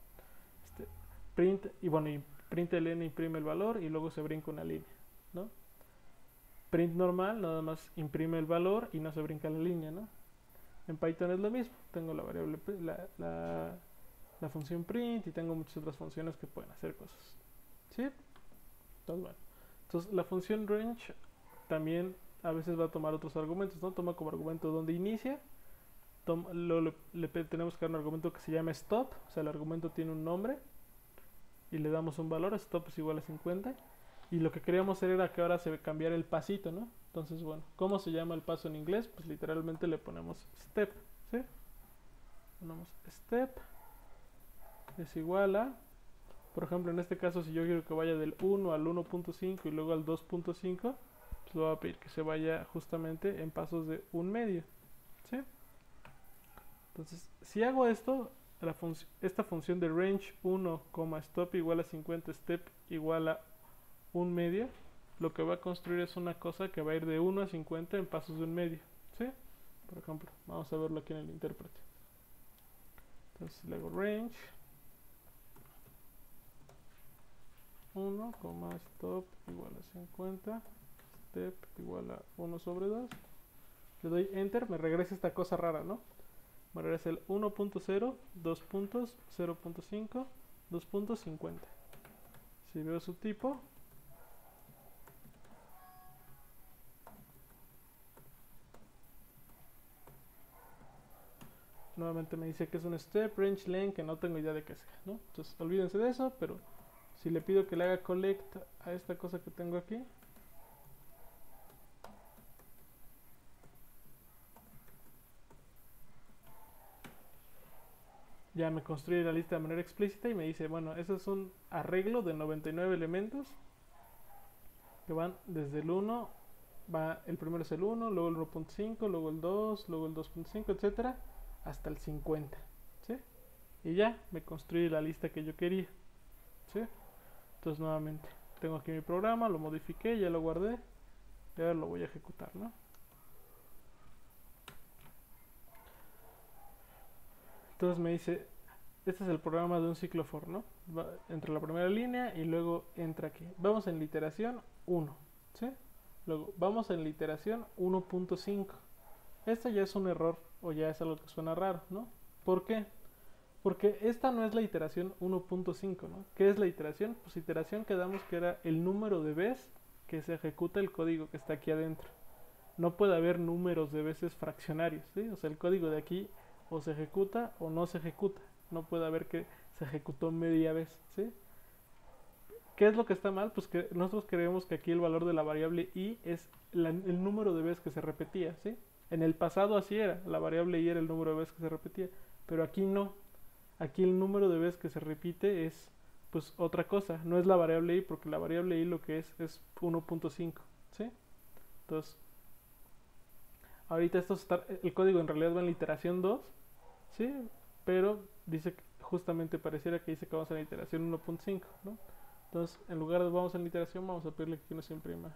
Println imprime el valor y luego se brinca una línea, ¿no? Print normal nada más imprime el valor y no se brinca la línea, ¿no? En Python es lo mismo. Tengo la variable la función print y tengo muchas otras funciones que pueden hacer cosas, ¿sí? Entonces, bueno. Entonces, la función range también a veces va a tomar otros argumentos, ¿no? Toma como argumento donde inicia, tenemos que dar un argumento que se llama stop, o sea, el argumento tiene un nombre y le damos un valor, stop es igual a 50, y lo que queríamos hacer era que ahora se cambiara el pasito, ¿no? Entonces, bueno, ¿cómo se llama el paso en inglés? Pues literalmente le ponemos step, ¿sí? Ponemos step es igual a, por ejemplo, en este caso, si yo quiero que vaya del 1 al 1.5 y luego al 2.5, pues le voy a pedir que se vaya justamente en pasos de un medio, ¿sí? Entonces, si hago esto, esta función de range 1, stop igual a 50, step igual a un medio, lo que va a construir es una cosa que va a ir de 1 a 50 en pasos de un medio, ¿sí? Por ejemplo, vamos a verlo aquí en el intérprete. Entonces le hago range 1, stop igual a 50, step igual a 1 sobre 2. Le doy enter, me regresa esta cosa rara, ¿no? Me regresa el 1.0, 2 puntos, 0.5, 2.50. Si veo su tipo, nuevamente me dice que es un step range length que no tengo idea de qué sea, ¿no? Entonces olvídense de eso, pero si le pido que le haga collect a esta cosa que tengo aquí, ya me construye la lista de manera explícita y me dice, bueno, eso es un arreglo de 99 elementos que van desde el 1, el primero es el 1, luego el 1.5, luego el 2, luego el 2.5, etcétera, hasta el 50, ¿sí? Y ya me construye la lista que yo quería, ¿sí? Entonces nuevamente tengo aquí mi programa, lo modifiqué, ya lo guardé y ahora lo voy a ejecutar, ¿no? Entonces me dice, este es el programa de un ciclo for, ¿no? Entra la primera línea y luego entra aquí. Vamos en la iteración 1, ¿sí? Luego vamos en la iteración 1.5. Esto ya es un error o ya es algo que suena raro, ¿no? ¿Por qué? Porque esta no es la iteración 1.5, ¿no? ¿Qué es la iteración? Pues iteración quedamos que era el número de veces que se ejecuta el código que está aquí adentro. No puede haber números de veces fraccionarios, ¿sí? O sea, el código de aquí o se ejecuta o no se ejecuta. No puede haber que se ejecutó media vez, ¿sí? ¿Qué es lo que está mal? Pues que nosotros creemos que aquí el valor de la variable i es el número de veces que se repetía, ¿sí? En el pasado así era, la variable i era el número de veces que se repetía, pero aquí no. Aquí el número de veces que se repite es pues otra cosa, no es la variable i, porque la variable i lo que es 1.5, ¿sí? Entonces, ahorita el código en realidad va en la iteración 2, ¿sí? Pero dice que justamente pareciera que dice que vamos en la iteración 1.5, ¿no? Entonces, en lugar de vamos en la iteración, vamos a pedirle que nos imprima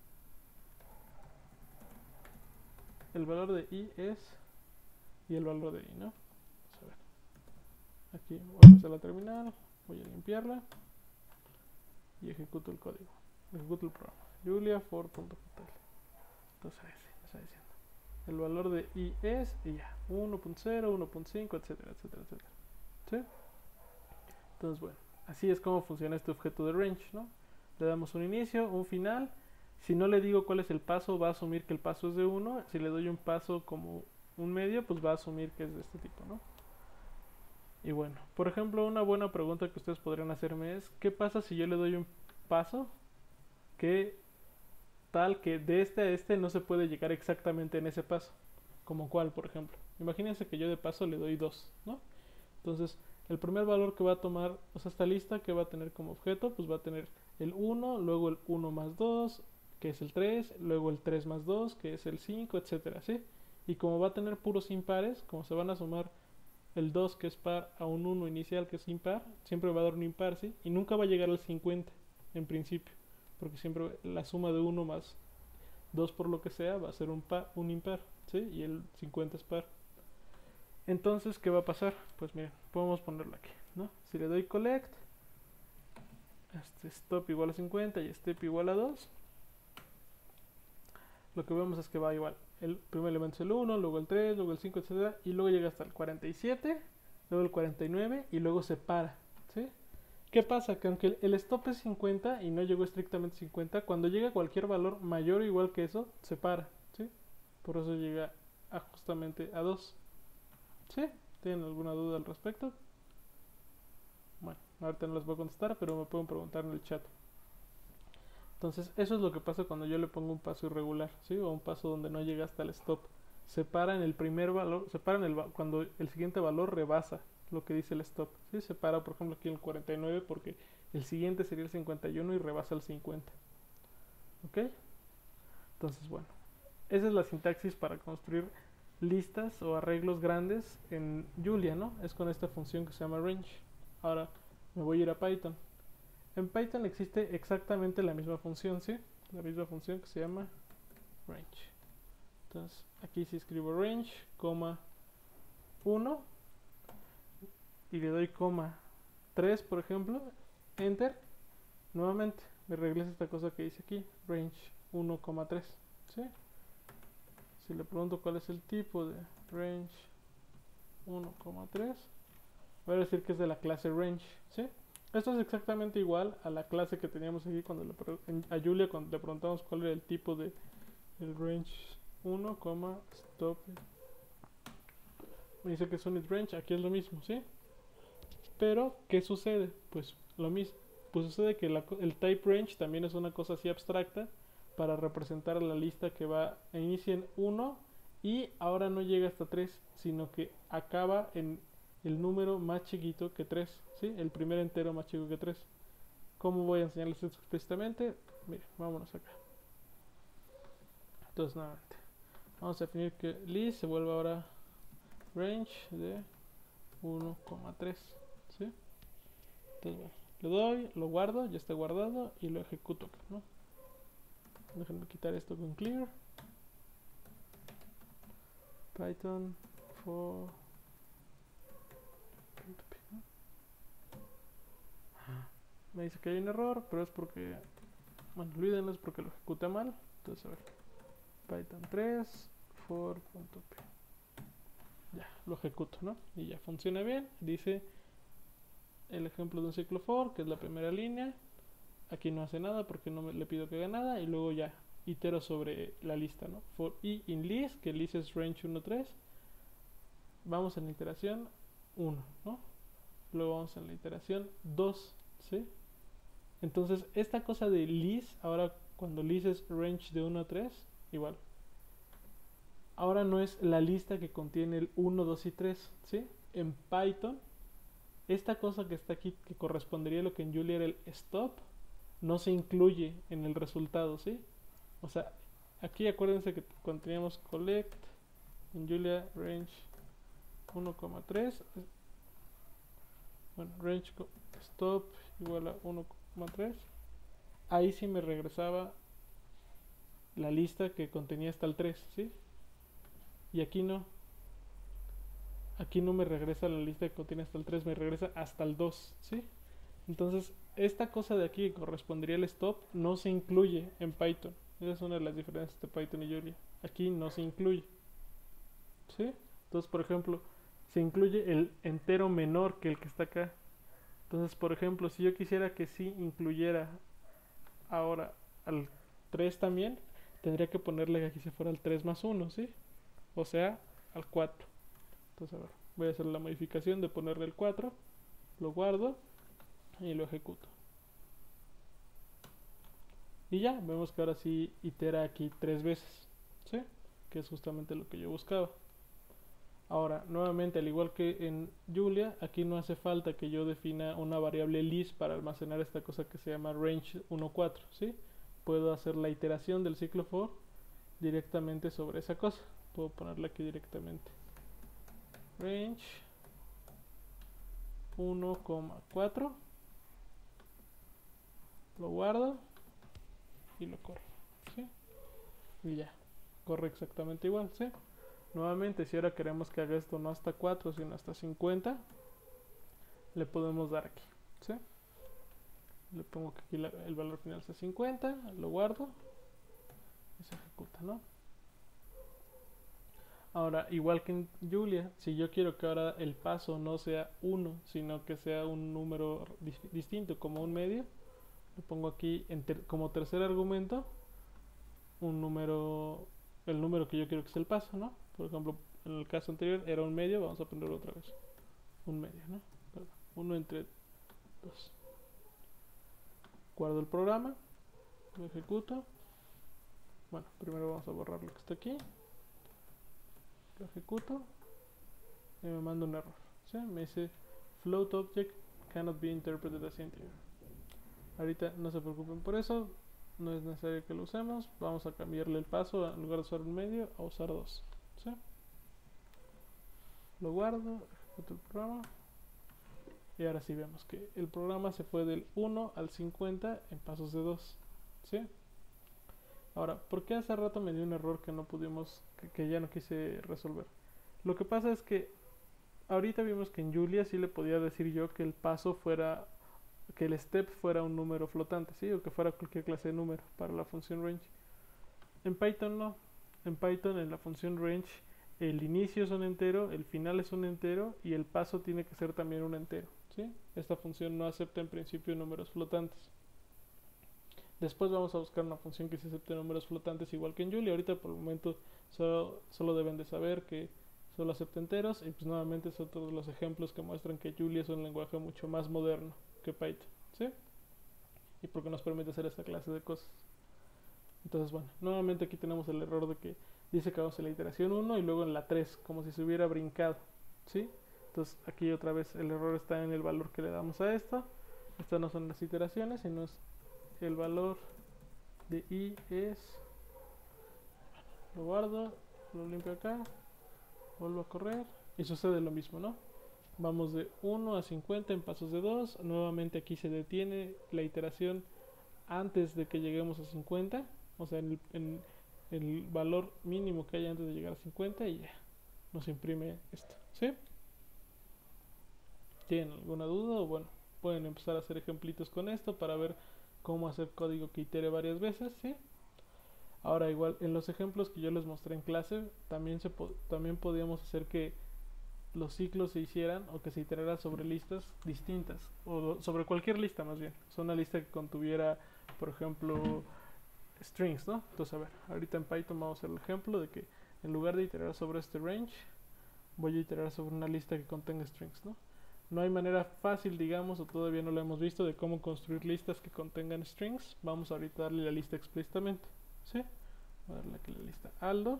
el valor de i es y el valor de i, ¿no? Vamos a ver. Aquí voy a pasar la terminal, voy a limpiarla y ejecuto el código, ejecuto el programa julia for.jl. Entonces ahí sí, me está diciendo el valor de i es y ya 1.0, 1.5, etcétera, etcétera, etcétera, ¿sí? Entonces bueno, así es como funciona este objeto de range, ¿no? Le damos un inicio, un final. Si no le digo cuál es el paso, va a asumir que el paso es de 1. Si le doy un paso como un medio, pues va a asumir que es de este tipo, ¿no? Y bueno, por ejemplo, una buena pregunta que ustedes podrían hacerme es, ¿qué pasa si yo le doy un paso que tal que de este a este no se puede llegar exactamente en ese paso? ¿Como cuál, por ejemplo? Imagínense que yo de paso le doy 2, ¿no? Entonces, el primer valor que va a tomar, o sea, esta lista que va a tener como objeto, pues va a tener el 1, luego el 1 más 2, que es el 3, luego el 3 más 2, que es el 5, etcétera, ¿sí? Y como va a tener puros impares, como se van a sumar el 2 que es par a un 1 inicial que es impar, siempre va a dar un impar, ¿sí? Y nunca va a llegar al 50 en principio, porque siempre la suma de 1 más 2 por lo que sea va a ser un impar, ¿sí? Y el 50 es par. Entonces, ¿qué va a pasar? Pues miren, podemos ponerlo aquí, ¿no? Si le doy collect, stop igual a 50 y step igual a 2, lo que vemos es que va igual. El primer elemento es el 1, luego el 3, luego el 5, etc. Y luego llega hasta el 47, luego el 49 y luego se para, ¿sí? ¿Qué pasa? Que aunque el stop es 50 y no llegó estrictamente 50, cuando llega cualquier valor mayor o igual que eso, se para, ¿sí? Por eso llega justamente a 2. ¿Sí? ¿Tienen alguna duda al respecto? Bueno, ahorita no les voy a contestar, pero me pueden preguntar en el chat. Entonces, eso es lo que pasa cuando yo le pongo un paso irregular, ¿sí? O un paso donde no llega hasta el stop. Se para en el primer valor, se para cuando el siguiente valor rebasa lo que dice el stop, ¿sí? Se para, por ejemplo, aquí en el 49 porque el siguiente sería el 51 y rebasa el 50. ¿Ok? Entonces, bueno, esa es la sintaxis para construir listas o arreglos grandes en Julia, ¿no? Es con esta función que se llama range. Ahora me voy a ir a Python. En Python existe exactamente la misma función, ¿sí? La misma función que se llama range. Entonces, aquí si escribo range, coma 1 y le doy coma 3, por ejemplo, enter, nuevamente me regresa esta cosa que dice aquí, range 1,3, ¿sí? Si le pregunto cuál es el tipo de range 1,3, voy a decir que es de la clase range, ¿sí? Esto es exactamente igual a la clase que teníamos aquí a Julia cuando le preguntamos cuál era el tipo de el range 1, stop. Me dice que es unit range, aquí es lo mismo, ¿sí? Pero, ¿qué sucede? Pues lo mismo. Pues sucede que el type range también es una cosa así abstracta para representar la lista que va a inicia en 1 y ahora no llega hasta 3, sino que acaba en el número más chiquito que 3, ¿sí? El primer entero más chico que 3. ¿Cómo voy a enseñarles esto explícitamente? miren, vámonos acá. Entonces nuevamente vamos a definir que list se vuelve ahora range de 1,3, ¿sí? Entonces bueno, le doy, lo guardo, ya está guardado y lo ejecuto acá, ¿no? Déjenme quitar esto con clear. Python for me dice que hay un error, pero es porque, bueno, olvídenlo, es porque lo ejecuté mal. Entonces a ver, Python 3 for.p, ya, lo ejecuto, ¿no? Y ya funciona bien. Dice el ejemplo de un ciclo for, que es la primera línea. Aquí no hace nada porque no le pido que haga nada. Y luego ya itero sobre la lista, ¿no? For i in list, que list es range 1,3. Vamos en la iteración 1, ¿no? Luego vamos en la iteración 2, ¿sí? Entonces esta cosa de list, ahora cuando list es range de 1 a 3, igual. Ahora no es la lista que contiene el 1, 2 y 3, ¿sí? En Python, esta cosa que está aquí, que correspondería a lo que en Julia era el stop, no se incluye en el resultado, ¿sí? O sea, aquí acuérdense que cuando teníamos collect en Julia range 1,3, bueno, range stop igual a 1,3, ahí sí me regresaba la lista que contenía hasta el 3, ¿sí? Y aquí no. Aquí no me regresa la lista que contiene hasta el 3, me regresa hasta el 2, ¿sí? Entonces, esta cosa de aquí que correspondería al stop no se incluye en Python. Esa es una de las diferencias de Python y Julia. Aquí no se incluye, ¿sí? Entonces, por ejemplo, se incluye el entero menor que el que está acá. Entonces, por ejemplo, si yo quisiera que sí incluyera ahora al 3 también, tendría que ponerle que aquí se fuera al 3 más 1, ¿sí? O sea, al 4. Entonces, a ver, voy a hacer la modificación de ponerle el 4, lo guardo y lo ejecuto. Y ya, vemos que ahora sí itera aquí 3 veces, ¿sí? Que es justamente lo que yo buscaba. Ahora, nuevamente, al igual que en Julia, aquí no hace falta que yo defina una variable list para almacenar esta cosa que se llama range 1,4, ¿sí? Puedo hacer la iteración del ciclo for directamente sobre esa cosa. Puedo ponerla aquí directamente. Range 1,4, lo guardo y lo corro, ¿sí? Y ya, corre exactamente igual, ¿sí? Nuevamente, si ahora queremos que haga esto no hasta 4 sino hasta 50, le podemos dar aquí, ¿sí? Le pongo que aquí el valor final sea 50, lo guardo y se ejecuta, ¿no? Ahora, igual que en Julia, si yo quiero que ahora el paso no sea 1, sino que sea un número distinto, como un medio, le pongo aquí como tercer argumento un número, el número que yo quiero que sea el paso, ¿no? Por ejemplo, en el caso anterior era un medio, vamos a ponerlo otra vez. Un medio, ¿no? Perdón, 1 entre 2. Guardo el programa, lo ejecuto. Bueno, primero vamos a borrar lo que está aquí. Lo ejecuto y me manda un error, ¿sí? Me dice float object cannot be interpreted as integer. Ahorita no se preocupen por eso, no es necesario que lo usemos. Vamos a cambiarle el paso, en lugar de usar un medio, a usar 2, ¿sí? Lo guardo, ejecuto el programa y ahora sí vemos que el programa se fue del 1 al 50 en pasos de 2, ¿sí? Ahora, ¿por qué hace rato me dio un error que no pudimos, que ya no quise resolver? Lo que pasa es que ahorita vimos que en Julia sí le podía decir yo que el paso fuera, que el step fuera un número flotante, ¿sí? O que fuera cualquier clase de número para la función range. En Python no. En Python, en la función range, el inicio es un entero, el final es un entero y el paso tiene que ser también un entero, ¿sí? Esta función no acepta en principio números flotantes. Después vamos a buscar una función que se acepte números flotantes igual que en Julia. Ahorita por el momento solo deben de saber que solo acepta enteros y pues nuevamente son todos los ejemplos que muestran que Julia es un lenguaje mucho más moderno que Python, ¿sí? Y porque nos permite hacer esta clase de cosas. Entonces bueno, nuevamente aquí tenemos el error de que dice que vamos en la iteración 1 y luego en la 3, como si se hubiera brincado, ¿sí? Entonces aquí otra vez el error está en el valor que le damos a esto. Estas no son las iteraciones, sino es el valor de i es, lo guardo, lo limpio acá, vuelvo a correr y sucede lo mismo, ¿no? Vamos de 1 a 50 en pasos de 2, nuevamente aquí se detiene la iteración antes de que lleguemos a 50, o sea, en el valor mínimo que hay antes de llegar a 50 y ya nos imprime esto, ¿sí? ¿Tienen alguna duda? O bueno, pueden empezar a hacer ejemplitos con esto para ver cómo hacer código que itere varias veces, ¿sí? Ahora igual, en los ejemplos que yo les mostré en clase, también podíamos hacer que los ciclos se hicieran o que se iterara sobre listas distintas, o sobre cualquier lista más bien. Es una lista que contuviera, por ejemplo, strings, ¿no? Entonces, a ver, ahorita en Python vamos a hacer el ejemplo de que en lugar de iterar sobre este range, voy a iterar sobre una lista que contenga strings, ¿no? No hay manera fácil, digamos, o todavía no lo hemos visto, de cómo construir listas que contengan strings. Vamos ahorita a darle la lista explícitamente, ¿sí? Voy a darle aquí la lista Aldo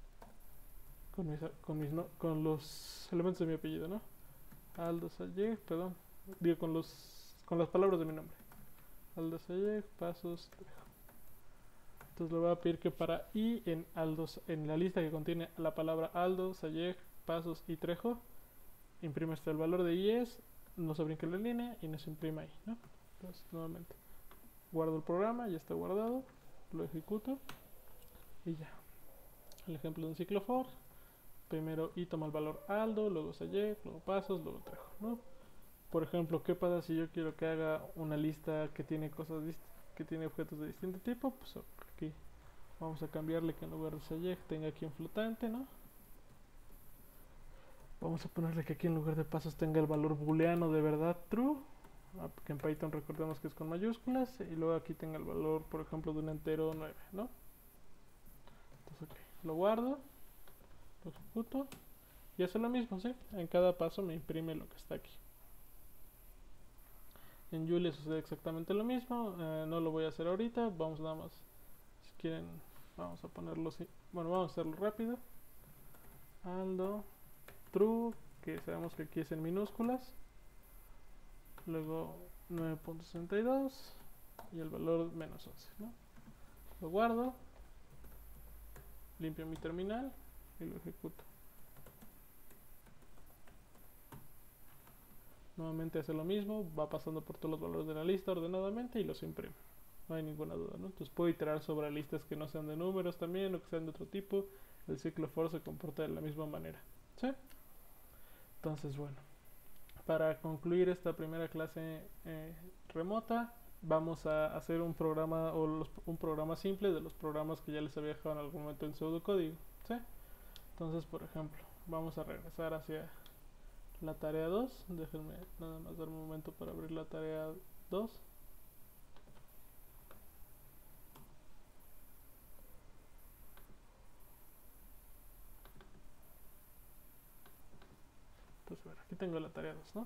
con los elementos de mi apellido, ¿no? Aldo Sayeg, perdón, digo con las palabras de mi nombre. Aldo Sayeg, pasos, Trejo. Entonces le voy a pedir que para i en la lista que contiene la palabra Aldo, Sayeg, pasos y Trejo, imprime el valor de i es, no se brinque la línea y nos imprime ahí, ¿no? Entonces nuevamente guardo el programa, ya está guardado, lo ejecuto y ya. El ejemplo de un ciclo for, primero i toma el valor Aldo, luego Sayeg, luego pasos, luego Trejo, ¿no? Por ejemplo, ¿qué pasa si yo quiero que haga una lista que tiene que tiene objetos de distinto tipo? Pues aquí vamos a cambiarle que en lugar de Sayeg tenga aquí un flotante, ¿no? Vamos a ponerle que aquí en lugar de pasos tenga el valor booleano de verdad true, que en Python recordemos que es con mayúsculas, y luego aquí tenga el valor, por ejemplo, de un entero 9, ¿no? Entonces, ok, lo guardo, lo ejecuto y hace lo mismo, ¿sí? En cada paso me imprime lo que está aquí. En Julia sucede exactamente lo mismo, no lo voy a hacer ahorita, vamos nada más, si quieren, vamos a ponerlo, bueno, vamos a hacerlo rápido. Aldo true, que sabemos que aquí es en minúsculas, luego 9.62 y el valor menos 11, ¿no? Lo guardo, limpio mi terminal y lo ejecuto. Nuevamente hace lo mismo, va pasando por todos los valores de la lista ordenadamente y los imprime. No hay ninguna duda, ¿no? Entonces puedo iterar sobre listas que no sean de números también o que sean de otro tipo. El ciclo for se comporta de la misma manera, ¿sí? Entonces, bueno, para concluir esta primera clase remota, vamos a hacer un programa un programa simple de los programas que ya les había dejado en algún momento en pseudocódigo, ¿sí? Entonces, por ejemplo, vamos a regresar hacia la tarea 2. Déjenme nada más dar un momento para abrir la tarea 2. Pues bueno, aquí tengo la tarea 2, ¿no?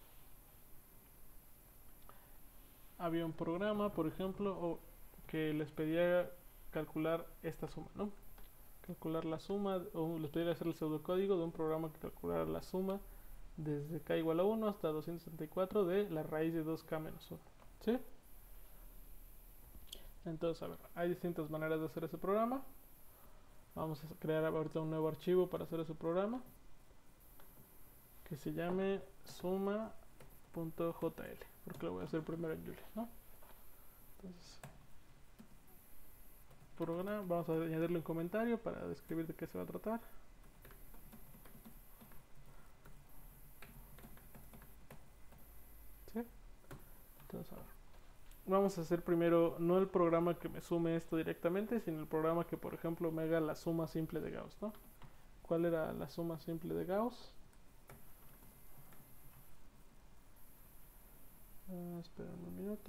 Había un programa, por ejemplo, que les pedía calcular esta suma, ¿no? Calcular la suma, o les pedía hacer el pseudocódigo de un programa que calculara la suma desde k igual a 1 hasta 264 de la raíz de 2k menos 1, ¿sí? Entonces, a ver, hay distintas maneras de hacer ese programa. Vamos a crear ahorita un nuevo archivo para hacer ese programa que se llame suma.jl, porque lo voy a hacer primero en Julia, ¿no? Entonces, programa, vamos a añadirle un comentario para describir de qué se va a tratar. ¿Sí? Entonces, a ver, vamos a hacer primero no el programa que me sume esto directamente, sino el programa que, por ejemplo, me haga la suma simple de Gauss, ¿no? ¿Cuál era la suma simple de Gauss? Esperen un minuto.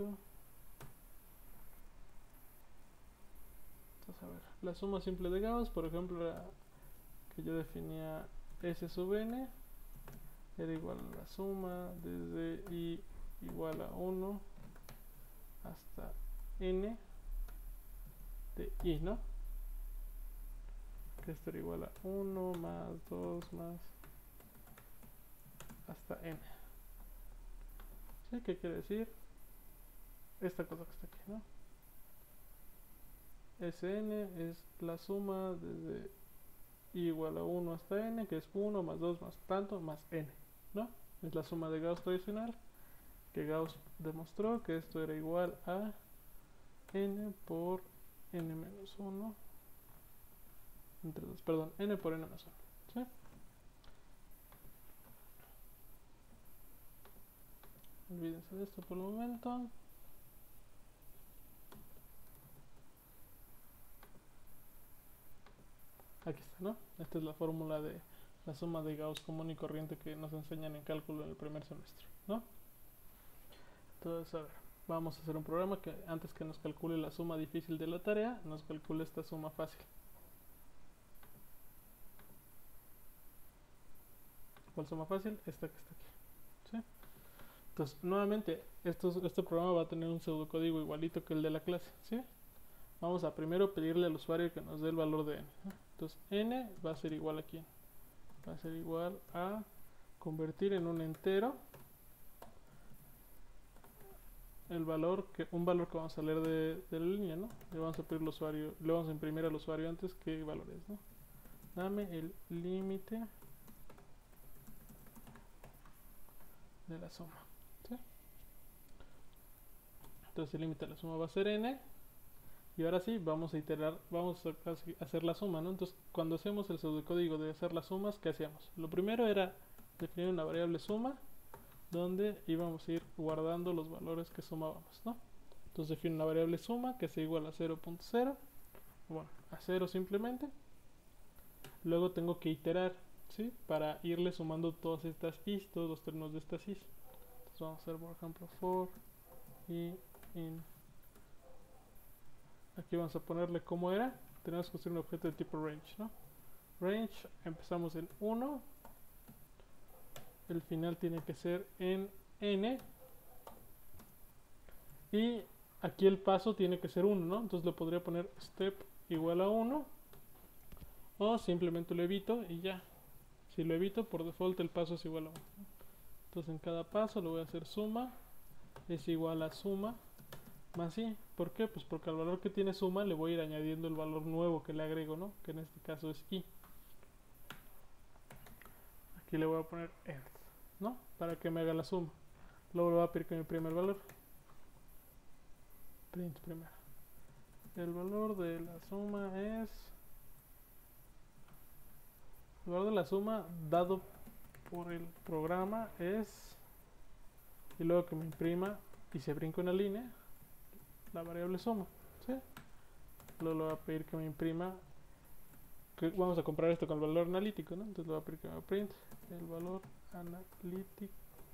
Entonces, a ver, la suma simple de Gauss, por ejemplo, era que yo definía S sub n era igual a la suma desde i igual a 1 hasta n de i, ¿no? Que esto era igual a 1 más 2 más hasta n. ¿Sí? ¿Qué quiere decir? Esta cosa que está aquí, ¿no? Sn es la suma desde i igual a 1 hasta n, que es 1 más 2 más tanto más n, ¿no? Es la suma de Gauss tradicional, que Gauss demostró que esto era igual a n por n menos 1 entre 2, perdón, n por n más 1, ¿sí? Olvídense de esto por el momento. Aquí está, ¿no? Esta es la fórmula de la suma de Gauss común y corriente que nos enseñan en cálculo en el primer semestre, ¿no? Entonces, a ver, vamos a hacer un programa que antes que nos calcule la suma difícil de la tarea, nos calcule esta suma fácil. ¿Cuál suma fácil? Esta que está aquí, ¿sí? Entonces, nuevamente, este programa va a tener un pseudocódigo igualito que el de la clase, ¿sí? Vamos a primero pedirle al usuario que nos dé el valor de n, ¿no? Entonces, n va a ser igual a ¿quién? Va a ser igual a convertir en un entero un valor que vamos a leer de la línea, ¿no? Le vamos a pedir al usuario, le vamos a imprimir al usuario antes qué valor es, ¿no? Dame el límite de la suma, ¿sí? Entonces el límite de la suma va a ser n. Y ahora sí, vamos a iterar, vamos a hacer la suma, ¿no? Entonces, cuando hacemos el pseudocódigo de hacer las sumas, ¿qué hacíamos? Lo primero era definir una variable suma, donde íbamos a ir guardando los valores que sumábamos, ¿no? Entonces defino una variable suma que sea igual a 0.0, bueno, a 0 simplemente. Luego tengo que iterar, ¿sí? Para irle sumando todas estas is, todos los términos de estas is. Entonces vamos a hacer, por ejemplo, for y in. Aquí vamos a ponerle como era. Tenemos que construir un objeto de tipo range, ¿no? Range, empezamos en 1. El final tiene que ser en n. Y aquí el paso tiene que ser 1, ¿no? Entonces le podría poner step igual a 1. O simplemente lo evito y ya. Si lo evito, por default el paso es igual a 1. Entonces en cada paso lo voy a hacer suma. Es igual a suma más i. ¿Por qué? Pues porque al valor que tiene suma le voy a ir añadiendo el valor nuevo que le agrego, ¿no? Que en este caso es i. Aquí le voy a poner end, ¿no? Para que me haga la suma. Luego le voy a pedir que me imprima el valor. Print primero. El valor de la suma es... El valor de la suma dado por el programa es... Y luego que me imprima y se brinca una línea, la variable suma, ¿sí? Luego le voy a pedir que me imprima, que vamos a comparar esto con el valor analítico, ¿no? Entonces le voy a pedir que me print el valor analítico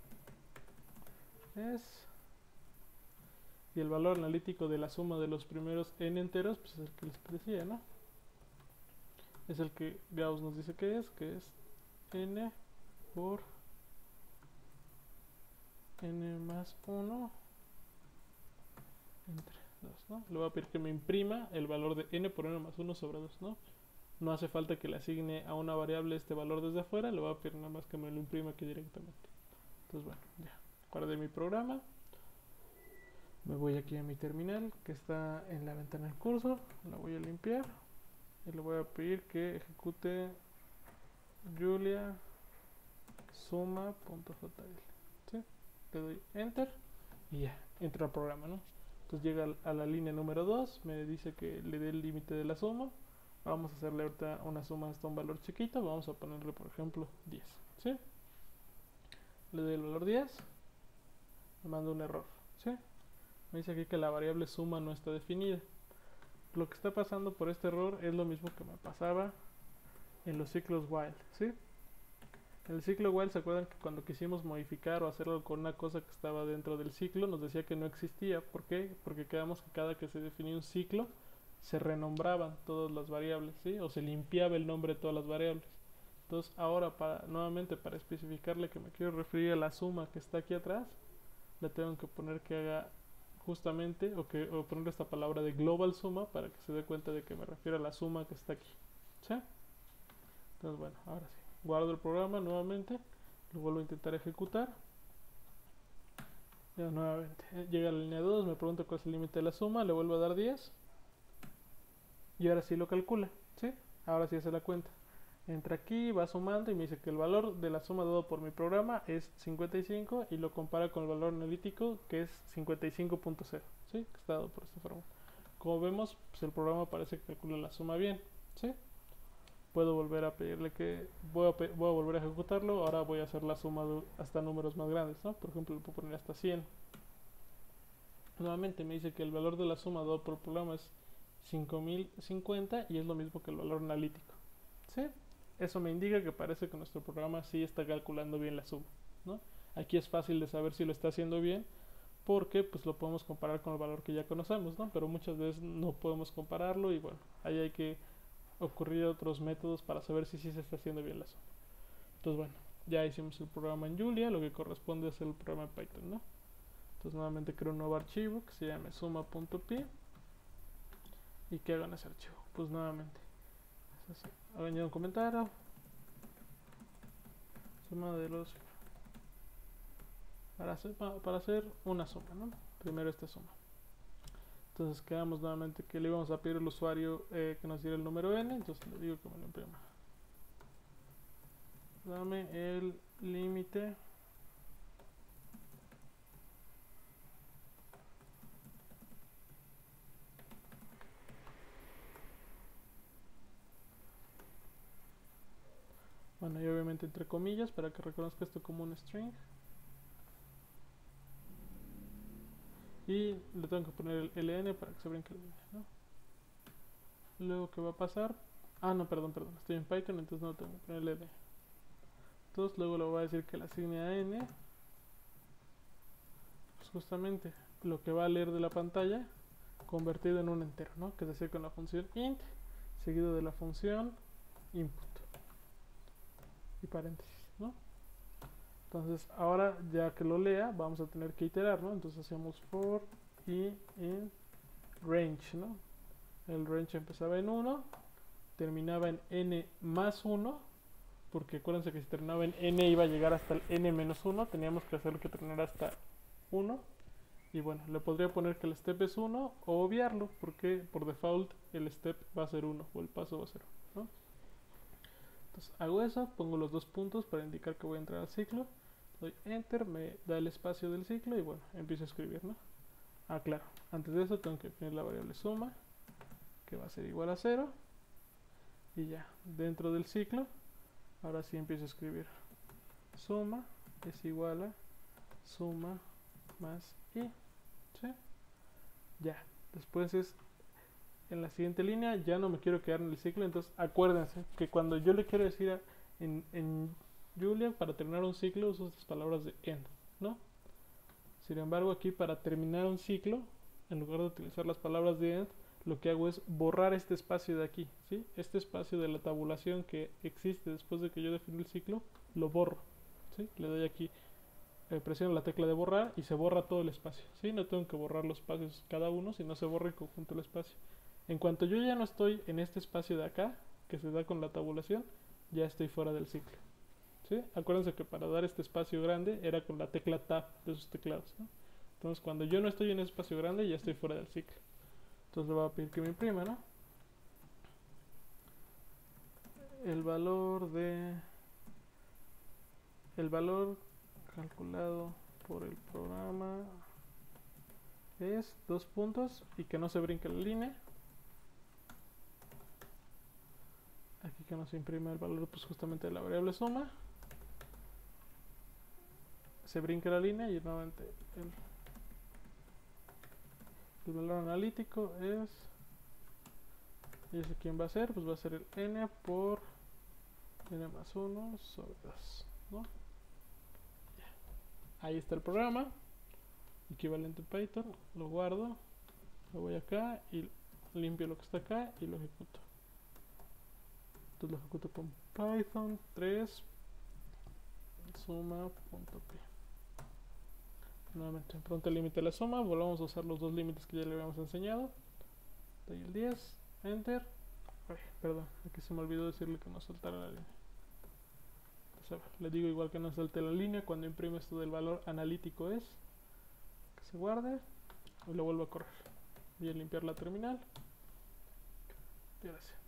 es, y el valor analítico de la suma de los primeros n enteros, pues es el que les decía, ¿no? Es el que Gauss nos dice que es n por n más 1 entre 2, ¿no? Le voy a pedir que me imprima el valor de n por n más 1 sobre 2, ¿no? No hace falta que le asigne a una variable este valor desde afuera, le voy a pedir nada más que me lo imprima aquí directamente. Entonces bueno, ya, guardé mi programa. Me voy aquí a mi terminal que está en la ventana del curso, la voy a limpiar y le voy a pedir que ejecute Julia suma.jl, ¿sí? Le doy enter y ya, entra al programa, ¿no? Entonces llega a la línea número 2, me dice que le dé el límite de la suma. Vamos a hacerle ahorita una suma hasta un valor chiquito, vamos a ponerle por ejemplo 10, ¿sí? Le doy el valor 10, me manda un error, ¿sí? Me dice aquí que la variable suma no está definida. Lo que está pasando por este error es lo mismo que me pasaba en los ciclos while, ¿sí? En el ciclo while, ¿se acuerdan que cuando quisimos modificar o hacerlo con una cosa que estaba dentro del ciclo, nos decía que no existía? ¿Por qué? Porque quedamos que cada que se definía un ciclo, se renombraban todas las variables, ¿sí? O se limpiaba el nombre de todas las variables. Entonces ahora, nuevamente para especificarle que me quiero referir a la suma que está aquí atrás, le tengo que poner que haga justamente, o poner esta palabra de global suma para que se dé cuenta de que me refiero a la suma que está aquí, ¿sí? Entonces bueno, ahora sí, guardo el programa nuevamente, lo vuelvo a intentar ejecutar. Ya nuevamente, llega a la línea 2, me pregunta cuál es el límite de la suma, le vuelvo a dar 10. y ahora sí lo calcula, ¿sí? Ahora sí hace la cuenta. Entra aquí, va sumando y me dice que el valor de la suma dado por mi programa es 55 y lo compara con el valor analítico que es 55.0, ¿sí? Que está dado por esta forma. Como vemos, pues el programa parece que calcula la suma bien, ¿sí? Puedo volver a pedirle que voy a volver a ejecutarlo. Ahora voy a hacer la suma hasta números más grandes, ¿no? Por ejemplo, le puedo poner hasta 100. Nuevamente me dice que el valor de la suma dado por el programa es 5050 y es lo mismo que el valor analítico, ¿sí? Eso me indica que parece que nuestro programa sí está calculando bien la suma, ¿no? Aquí es fácil de saber si lo está haciendo bien porque pues lo podemos comparar con el valor que ya conocemos, ¿no? Pero muchas veces no podemos compararlo y bueno, ahí hay que ocurrir otros métodos para saber si sí se está haciendo bien la suma. Entonces bueno, ya hicimos el programa en Julia, lo que corresponde es el programa en Python, ¿no? Entonces nuevamente creo un nuevo archivo que se llame suma.py y que hagan ese archivo. Pues nuevamente añado un comentario, suma de los para hacer una suma, ¿no? Primero esta suma. Entonces quedamos nuevamente que le íbamos a pedir al usuario que nos diera el número n, entonces le digo que me lo imprima. Dame el límite bueno, y obviamente entre comillas para que reconozca esto como un string. Y le tengo que poner el ln para que se brinque la línea, ¿no? Luego, ¿qué va a pasar? Ah, no, perdón, estoy en Python, entonces no tengo que poner ln. Entonces luego le voy a decir que le asigne a n, pues justamente lo que va a leer de la pantalla convertido en un entero, ¿no? Que es decir, con la función int seguido de la función input y paréntesis, ¿no? Entonces ahora ya que lo lea vamos a tener que iterar, ¿no? Entonces hacemos for i in range, ¿no? El range empezaba en 1, terminaba en n más 1, porque acuérdense que si terminaba en n iba a llegar hasta el n menos 1, teníamos que hacerlo que terminara hasta 1. Y bueno, le podría poner que el step es 1 o obviarlo, porque por default el step va a ser 1 o el paso va a ser 1, ¿no? Entonces hago eso, pongo los dos puntos para indicar que voy a entrar al ciclo, doy enter, me da el espacio del ciclo y bueno, empiezo a escribir, ¿no? Ah, claro, antes de eso tengo que definir la variable suma, que va a ser igual a 0, y ya, dentro del ciclo, ahora sí empiezo a escribir suma es igual a suma más i, ¿sí? Ya, después es en la siguiente línea, ya no me quiero quedar en el ciclo, entonces acuérdense que cuando yo le quiero decir en Julia, para terminar un ciclo uso estas palabras de end, ¿no? Sin embargo, aquí para terminar un ciclo, en lugar de utilizar las palabras de end, lo que hago es borrar este espacio de aquí, ¿sí? Este espacio de la tabulación que existe después de que yo defino el ciclo, lo borro, ¿sí? Le doy aquí, presiono la tecla de borrar y se borra todo el espacio, ¿sí? No tengo que borrar los espacios cada uno, sino se borra en conjunto el espacio. En cuanto yo ya no estoy en este espacio de acá, que se da con la tabulación, ya estoy fuera del ciclo, ¿sí? Acuérdense que para dar este espacio grande era con la tecla Tab de sus teclados, ¿no? Entonces cuando yo no estoy en ese espacio grande, ya estoy fuera del ciclo. Entonces le voy a pedir que me imprima, ¿no? El valor calculado por el programa es 2 puntos y que no se brinque la línea. Aquí que nos imprime el valor pues justamente de la variable suma, se brinca la línea y nuevamente el valor analítico es, y ese quién va a ser, pues va a ser el n por n más 1 sobre 2, ¿no? Ahí está el programa equivalente Python, lo guardo, lo voy acá y limpio lo que está acá y lo ejecuto. Entonces lo ejecuto con Python 3 suma.p. Nuevamente pronto el límite de la suma, volvamos a usar los dos límites que ya le habíamos enseñado. Doy el 10, enter. Ay, perdón, aquí se me olvidó decirle que no soltara la línea. Entonces, le digo igual que no salte la línea cuando imprime esto del valor analítico es que se guarde y lo vuelvo a correr. Voy a limpiar la terminal. Y ahora sí.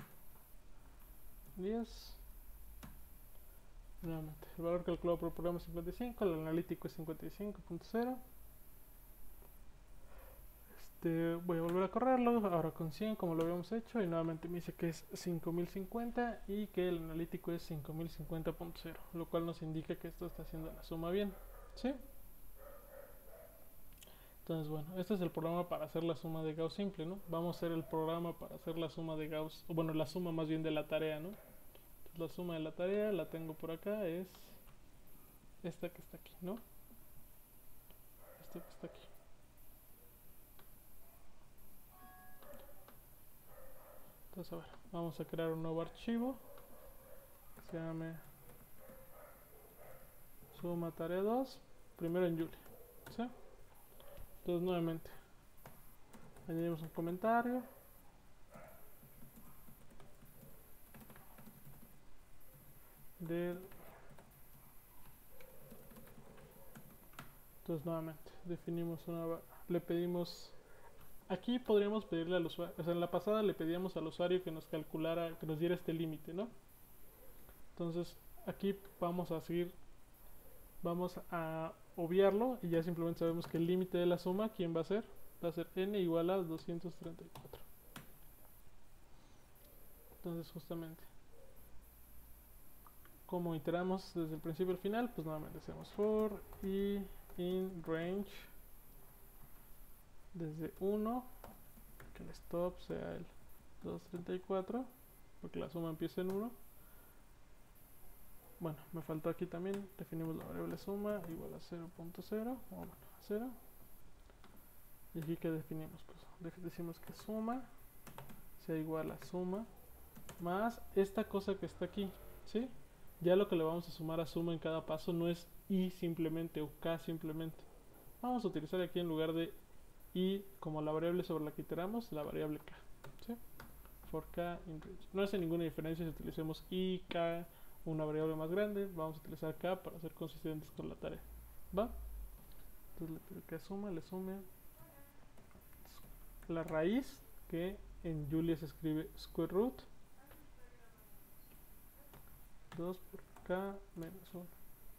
10. Nuevamente, el valor calculado por el programa es 55, el analítico es 55.0. Voy a volver a correrlo, ahora con 100 como lo habíamos hecho, y nuevamente me dice que es 5050 y que el analítico es 5050.0, lo cual nos indica que esto está haciendo la suma bien, ¿sí? Entonces, bueno, este es el programa para hacer la suma de Gauss simple, ¿no? Vamos a hacer el programa para hacer la suma de Gauss, o bueno, la suma más bien de la tarea, ¿no? Entonces, la suma de la tarea la tengo por acá, es esta que está aquí, ¿no? Esta que está aquí. Entonces, a ver, vamos a crear un nuevo archivo que se llame suma tarea 2, primero en Julia, ¿sí? Entonces, nuevamente, añadimos un comentario. Entonces, nuevamente, definimos le pedimos. Aquí podríamos pedirle al usuario, o sea, en la pasada le pedíamos al usuario que nos calculara, que nos diera este límite, ¿no? Entonces, aquí vamos a seguir, vamos a obviarlo y ya simplemente sabemos que el límite de la suma, ¿quién va a ser? Va a ser n igual a 234. Entonces, justamente, como iteramos desde el principio al final, pues nuevamente hacemos for y in range desde 1, que el stop sea el 234, porque la suma empieza en 1. Bueno, me faltó aquí también, definimos la variable suma igual a 0.0, o bueno, a 0. Y aquí que definimos, pues decimos que suma sea igual a suma más esta cosa que está aquí, ¿sí? Ya lo que le vamos a sumar a suma en cada paso no es i simplemente o k simplemente. Vamos a utilizar aquí en lugar de i como la variable sobre la que iteramos, la variable k, ¿sí? For k in range. No hace ninguna diferencia si utilicemos i, k, una variable más grande. Vamos a utilizar k para ser consistentes con la tarea, ¿va? Entonces le pido que suma, le sume la raíz, que en Julia se escribe square root 2 por k menos 1,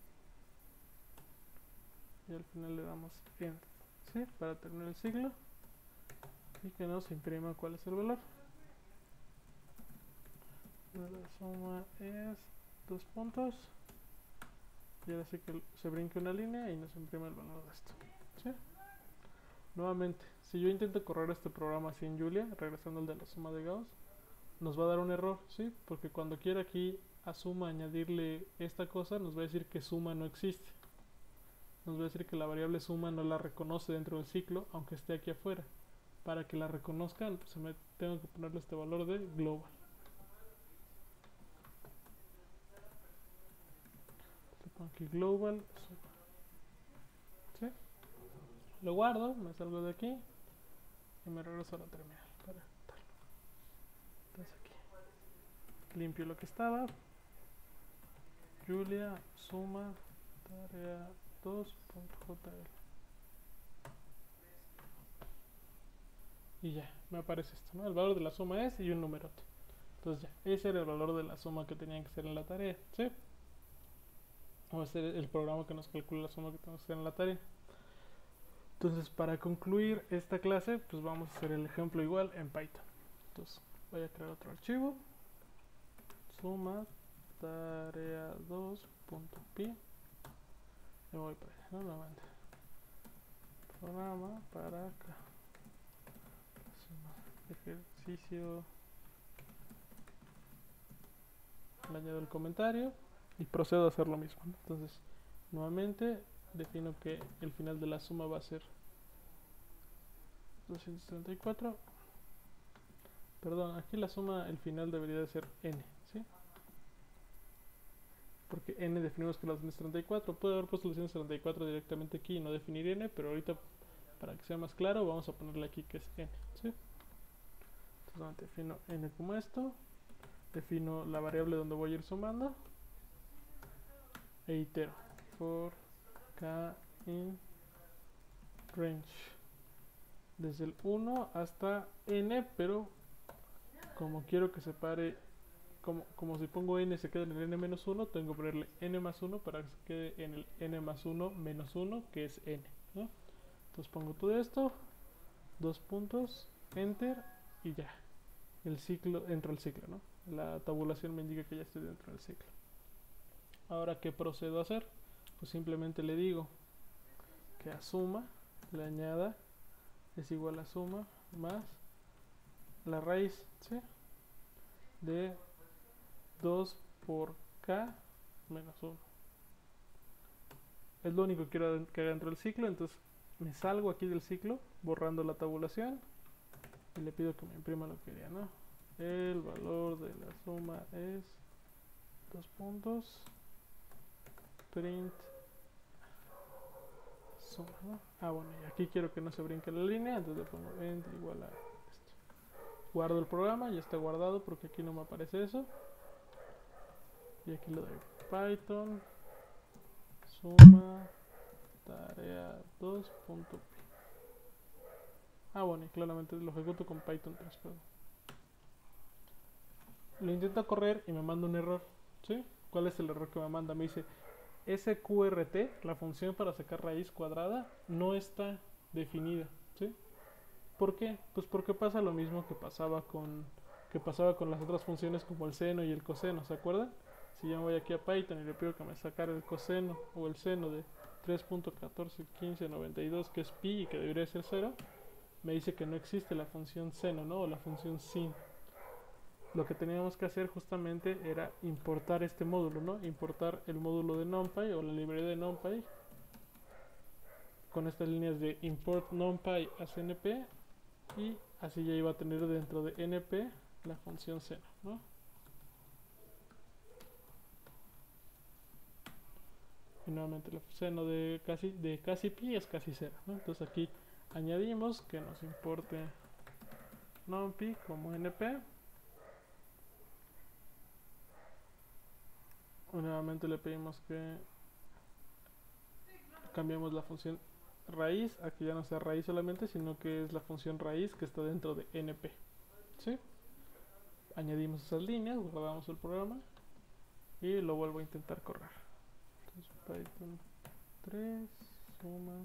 y al final le damos end, ¿sí? Para terminar el siglo y que nos imprima cuál es el valor. La suma es 2 puntos y ahora sí que se brinque una línea y nos imprime el valor de esto, ¿sí? Nuevamente, si yo intento correr este programa así en Julia, regresando al de la suma de Gauss, nos va a dar un error, ¿sí? Porque cuando quiera aquí a suma añadirle esta cosa, nos va a decir que suma no existe. Nos va a decir que la variable suma no la reconoce dentro del ciclo, aunque esté aquí afuera. Para que la reconozcan, pues tengo que ponerle este valor de global. Le pongo aquí global, ¿sí? Lo guardo, me salgo de aquí y me regreso a la terminal para ejecutarlo. Entonces aquí limpio lo que estaba. Julia suma tarea 2.jl y ya, me aparece esto, ¿no? El valor de la suma es y un numerote. Entonces ya, ese era el valor de la suma que tenían que hacer en la tarea, ¿sí? Va a ser el programa que nos calcula la suma que tenemos que hacer en la tarea. Entonces, para concluir esta clase, pues vamos a hacer el ejemplo igual en Python. Entonces, voy a crear otro archivo. Suma tarea 2.py. Y voy para allá, ¿no? Nuevamente. Programa para acá. Ejercicio. Le añado el comentario y procedo a hacer lo mismo, ¿no? Entonces, nuevamente defino que el final de la suma va a ser 234. Perdón, aquí la suma, el final debería de ser n, ¿sí? Porque n definimos que es la 234. Puedo haber puesto la 234 directamente aquí y no definir n, pero ahorita, para que sea más claro, vamos a ponerle aquí que es n, ¿sí? Entonces defino n como esto, defino la variable donde voy a ir sumando e itero for k in range desde el 1 hasta n, pero como quiero que se pare, como si pongo n se queda en el n-1, tengo que ponerle n más 1 para que se quede en el n más 1 menos 1, que es n, ¿no? Entonces pongo todo esto, dos puntos, enter, y ya. El ciclo, entro al ciclo, ¿no? La tabulación me indica que ya estoy dentro del ciclo. Ahora, ¿qué procedo a hacer? Pues simplemente le digo que a suma le añada es igual a suma más la raíz, ¿sí?, de 2 por k menos 1. Es lo único que quiero que haga dentro del ciclo. Entonces me salgo aquí del ciclo borrando la tabulación y le pido que me imprima lo que quería, ¿no? El valor de la suma es 2 puntos print suma, ¿no? Bueno, y aquí quiero que no se brinque la línea, entonces le pongo end igual a esto. Guardo el programa, ya está guardado porque aquí no me aparece eso. Y aquí le doy Python suma tarea 2.p. Bueno, y claramente lo ejecuto con Python 3, perdón. Lo intento correr y me manda un error, ¿sí? ¿Cuál es el error que me manda? Me dice sqrt, la función para sacar raíz cuadrada, no está definida, ¿sí? ¿Por qué? Pues porque pasa lo mismo que pasaba con las otras funciones como el seno y el coseno, ¿se acuerdan? Si yo me voy aquí a Python y le pido que me sacara el coseno o el seno de 3.141592, que es pi y que debería ser 0, me dice que no existe la función seno, ¿no? O la función sin. Lo que teníamos que hacer justamente era importar este módulo, ¿no? Importar el módulo de NumPy o la librería de NumPy con estas líneas de import NumPy a CNP, y así ya iba a tener dentro de NP la función seno, ¿no? Y nuevamente el seno de casi pi es casi 0, ¿no? Entonces aquí añadimos que nos importe NumPy como NP. Nuevamente le pedimos que cambiemos la función raíz a que ya no sea raíz solamente, sino que es la función raíz que está dentro de NP, ¿sí? Añadimos esas líneas, guardamos el programa y lo vuelvo a intentar correr. Entonces Python 3 suma.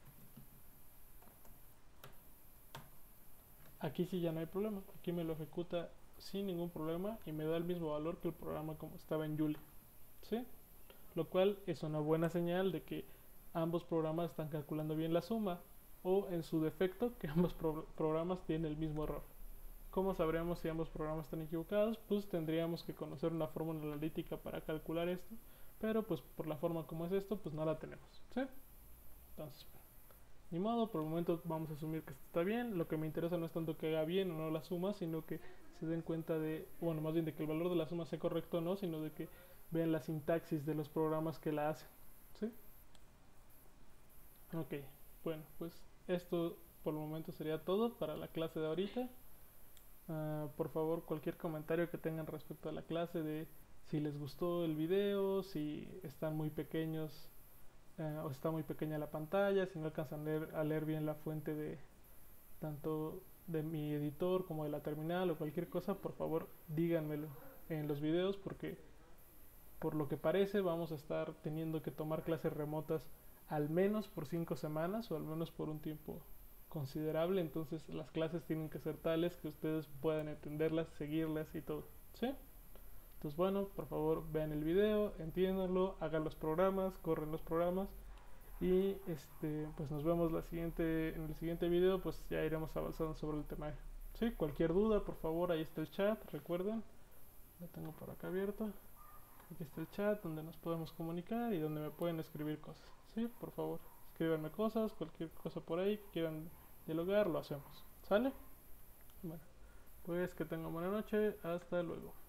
Aquí sí ya no hay problema, aquí me lo ejecuta sin ningún problema y me da el mismo valor que el programa como estaba en Julia, ¿sí? Lo cual es una buena señal de que ambos programas están calculando bien la suma, o en su defecto que ambos programas tienen el mismo error. ¿Cómo sabremos si ambos programas están equivocados? Pues tendríamos que conocer una fórmula analítica para calcular esto, pero pues por la forma como es esto, pues no la tenemos, ¿sí? Entonces, ni modo, por el momento vamos a asumir que está bien. Lo que me interesa no es tanto que haga bien o no la suma, sino que se den cuenta de, bueno, más bien de que el valor de la suma sea correcto o no, sino de que vean la sintaxis de los programas que la hacen, ¿sí? Ok, bueno, pues esto por el momento sería todo para la clase de ahorita. Por favor, cualquier comentario que tengan respecto a la clase, de si les gustó el video, si están muy pequeños o está muy pequeña la pantalla, si no alcanzan a leer bien la fuente de tanto de mi editor como de la terminal o cualquier cosa, por favor díganmelo en los videos, porque por lo que parece vamos a estar teniendo que tomar clases remotas al menos por 5 semanas o al menos por un tiempo considerable. Entonces las clases tienen que ser tales que ustedes puedan entenderlas, seguirlas y todo, ¿sí? Entonces bueno, por favor vean el video, entiéndanlo, hagan los programas, corren los programas y pues nos vemos en el siguiente video. Pues ya iremos avanzando sobre el tema, ¿sí? Cualquier duda, por favor, ahí está el chat, recuerden, lo tengo por acá abierto. Aquí está el chat donde nos podemos comunicar y donde me pueden escribir cosas, ¿sí? Por favor, escríbanme cosas, cualquier cosa por ahí que quieran dialogar, lo hacemos, ¿sale? Bueno, pues que tengan buena noche, hasta luego.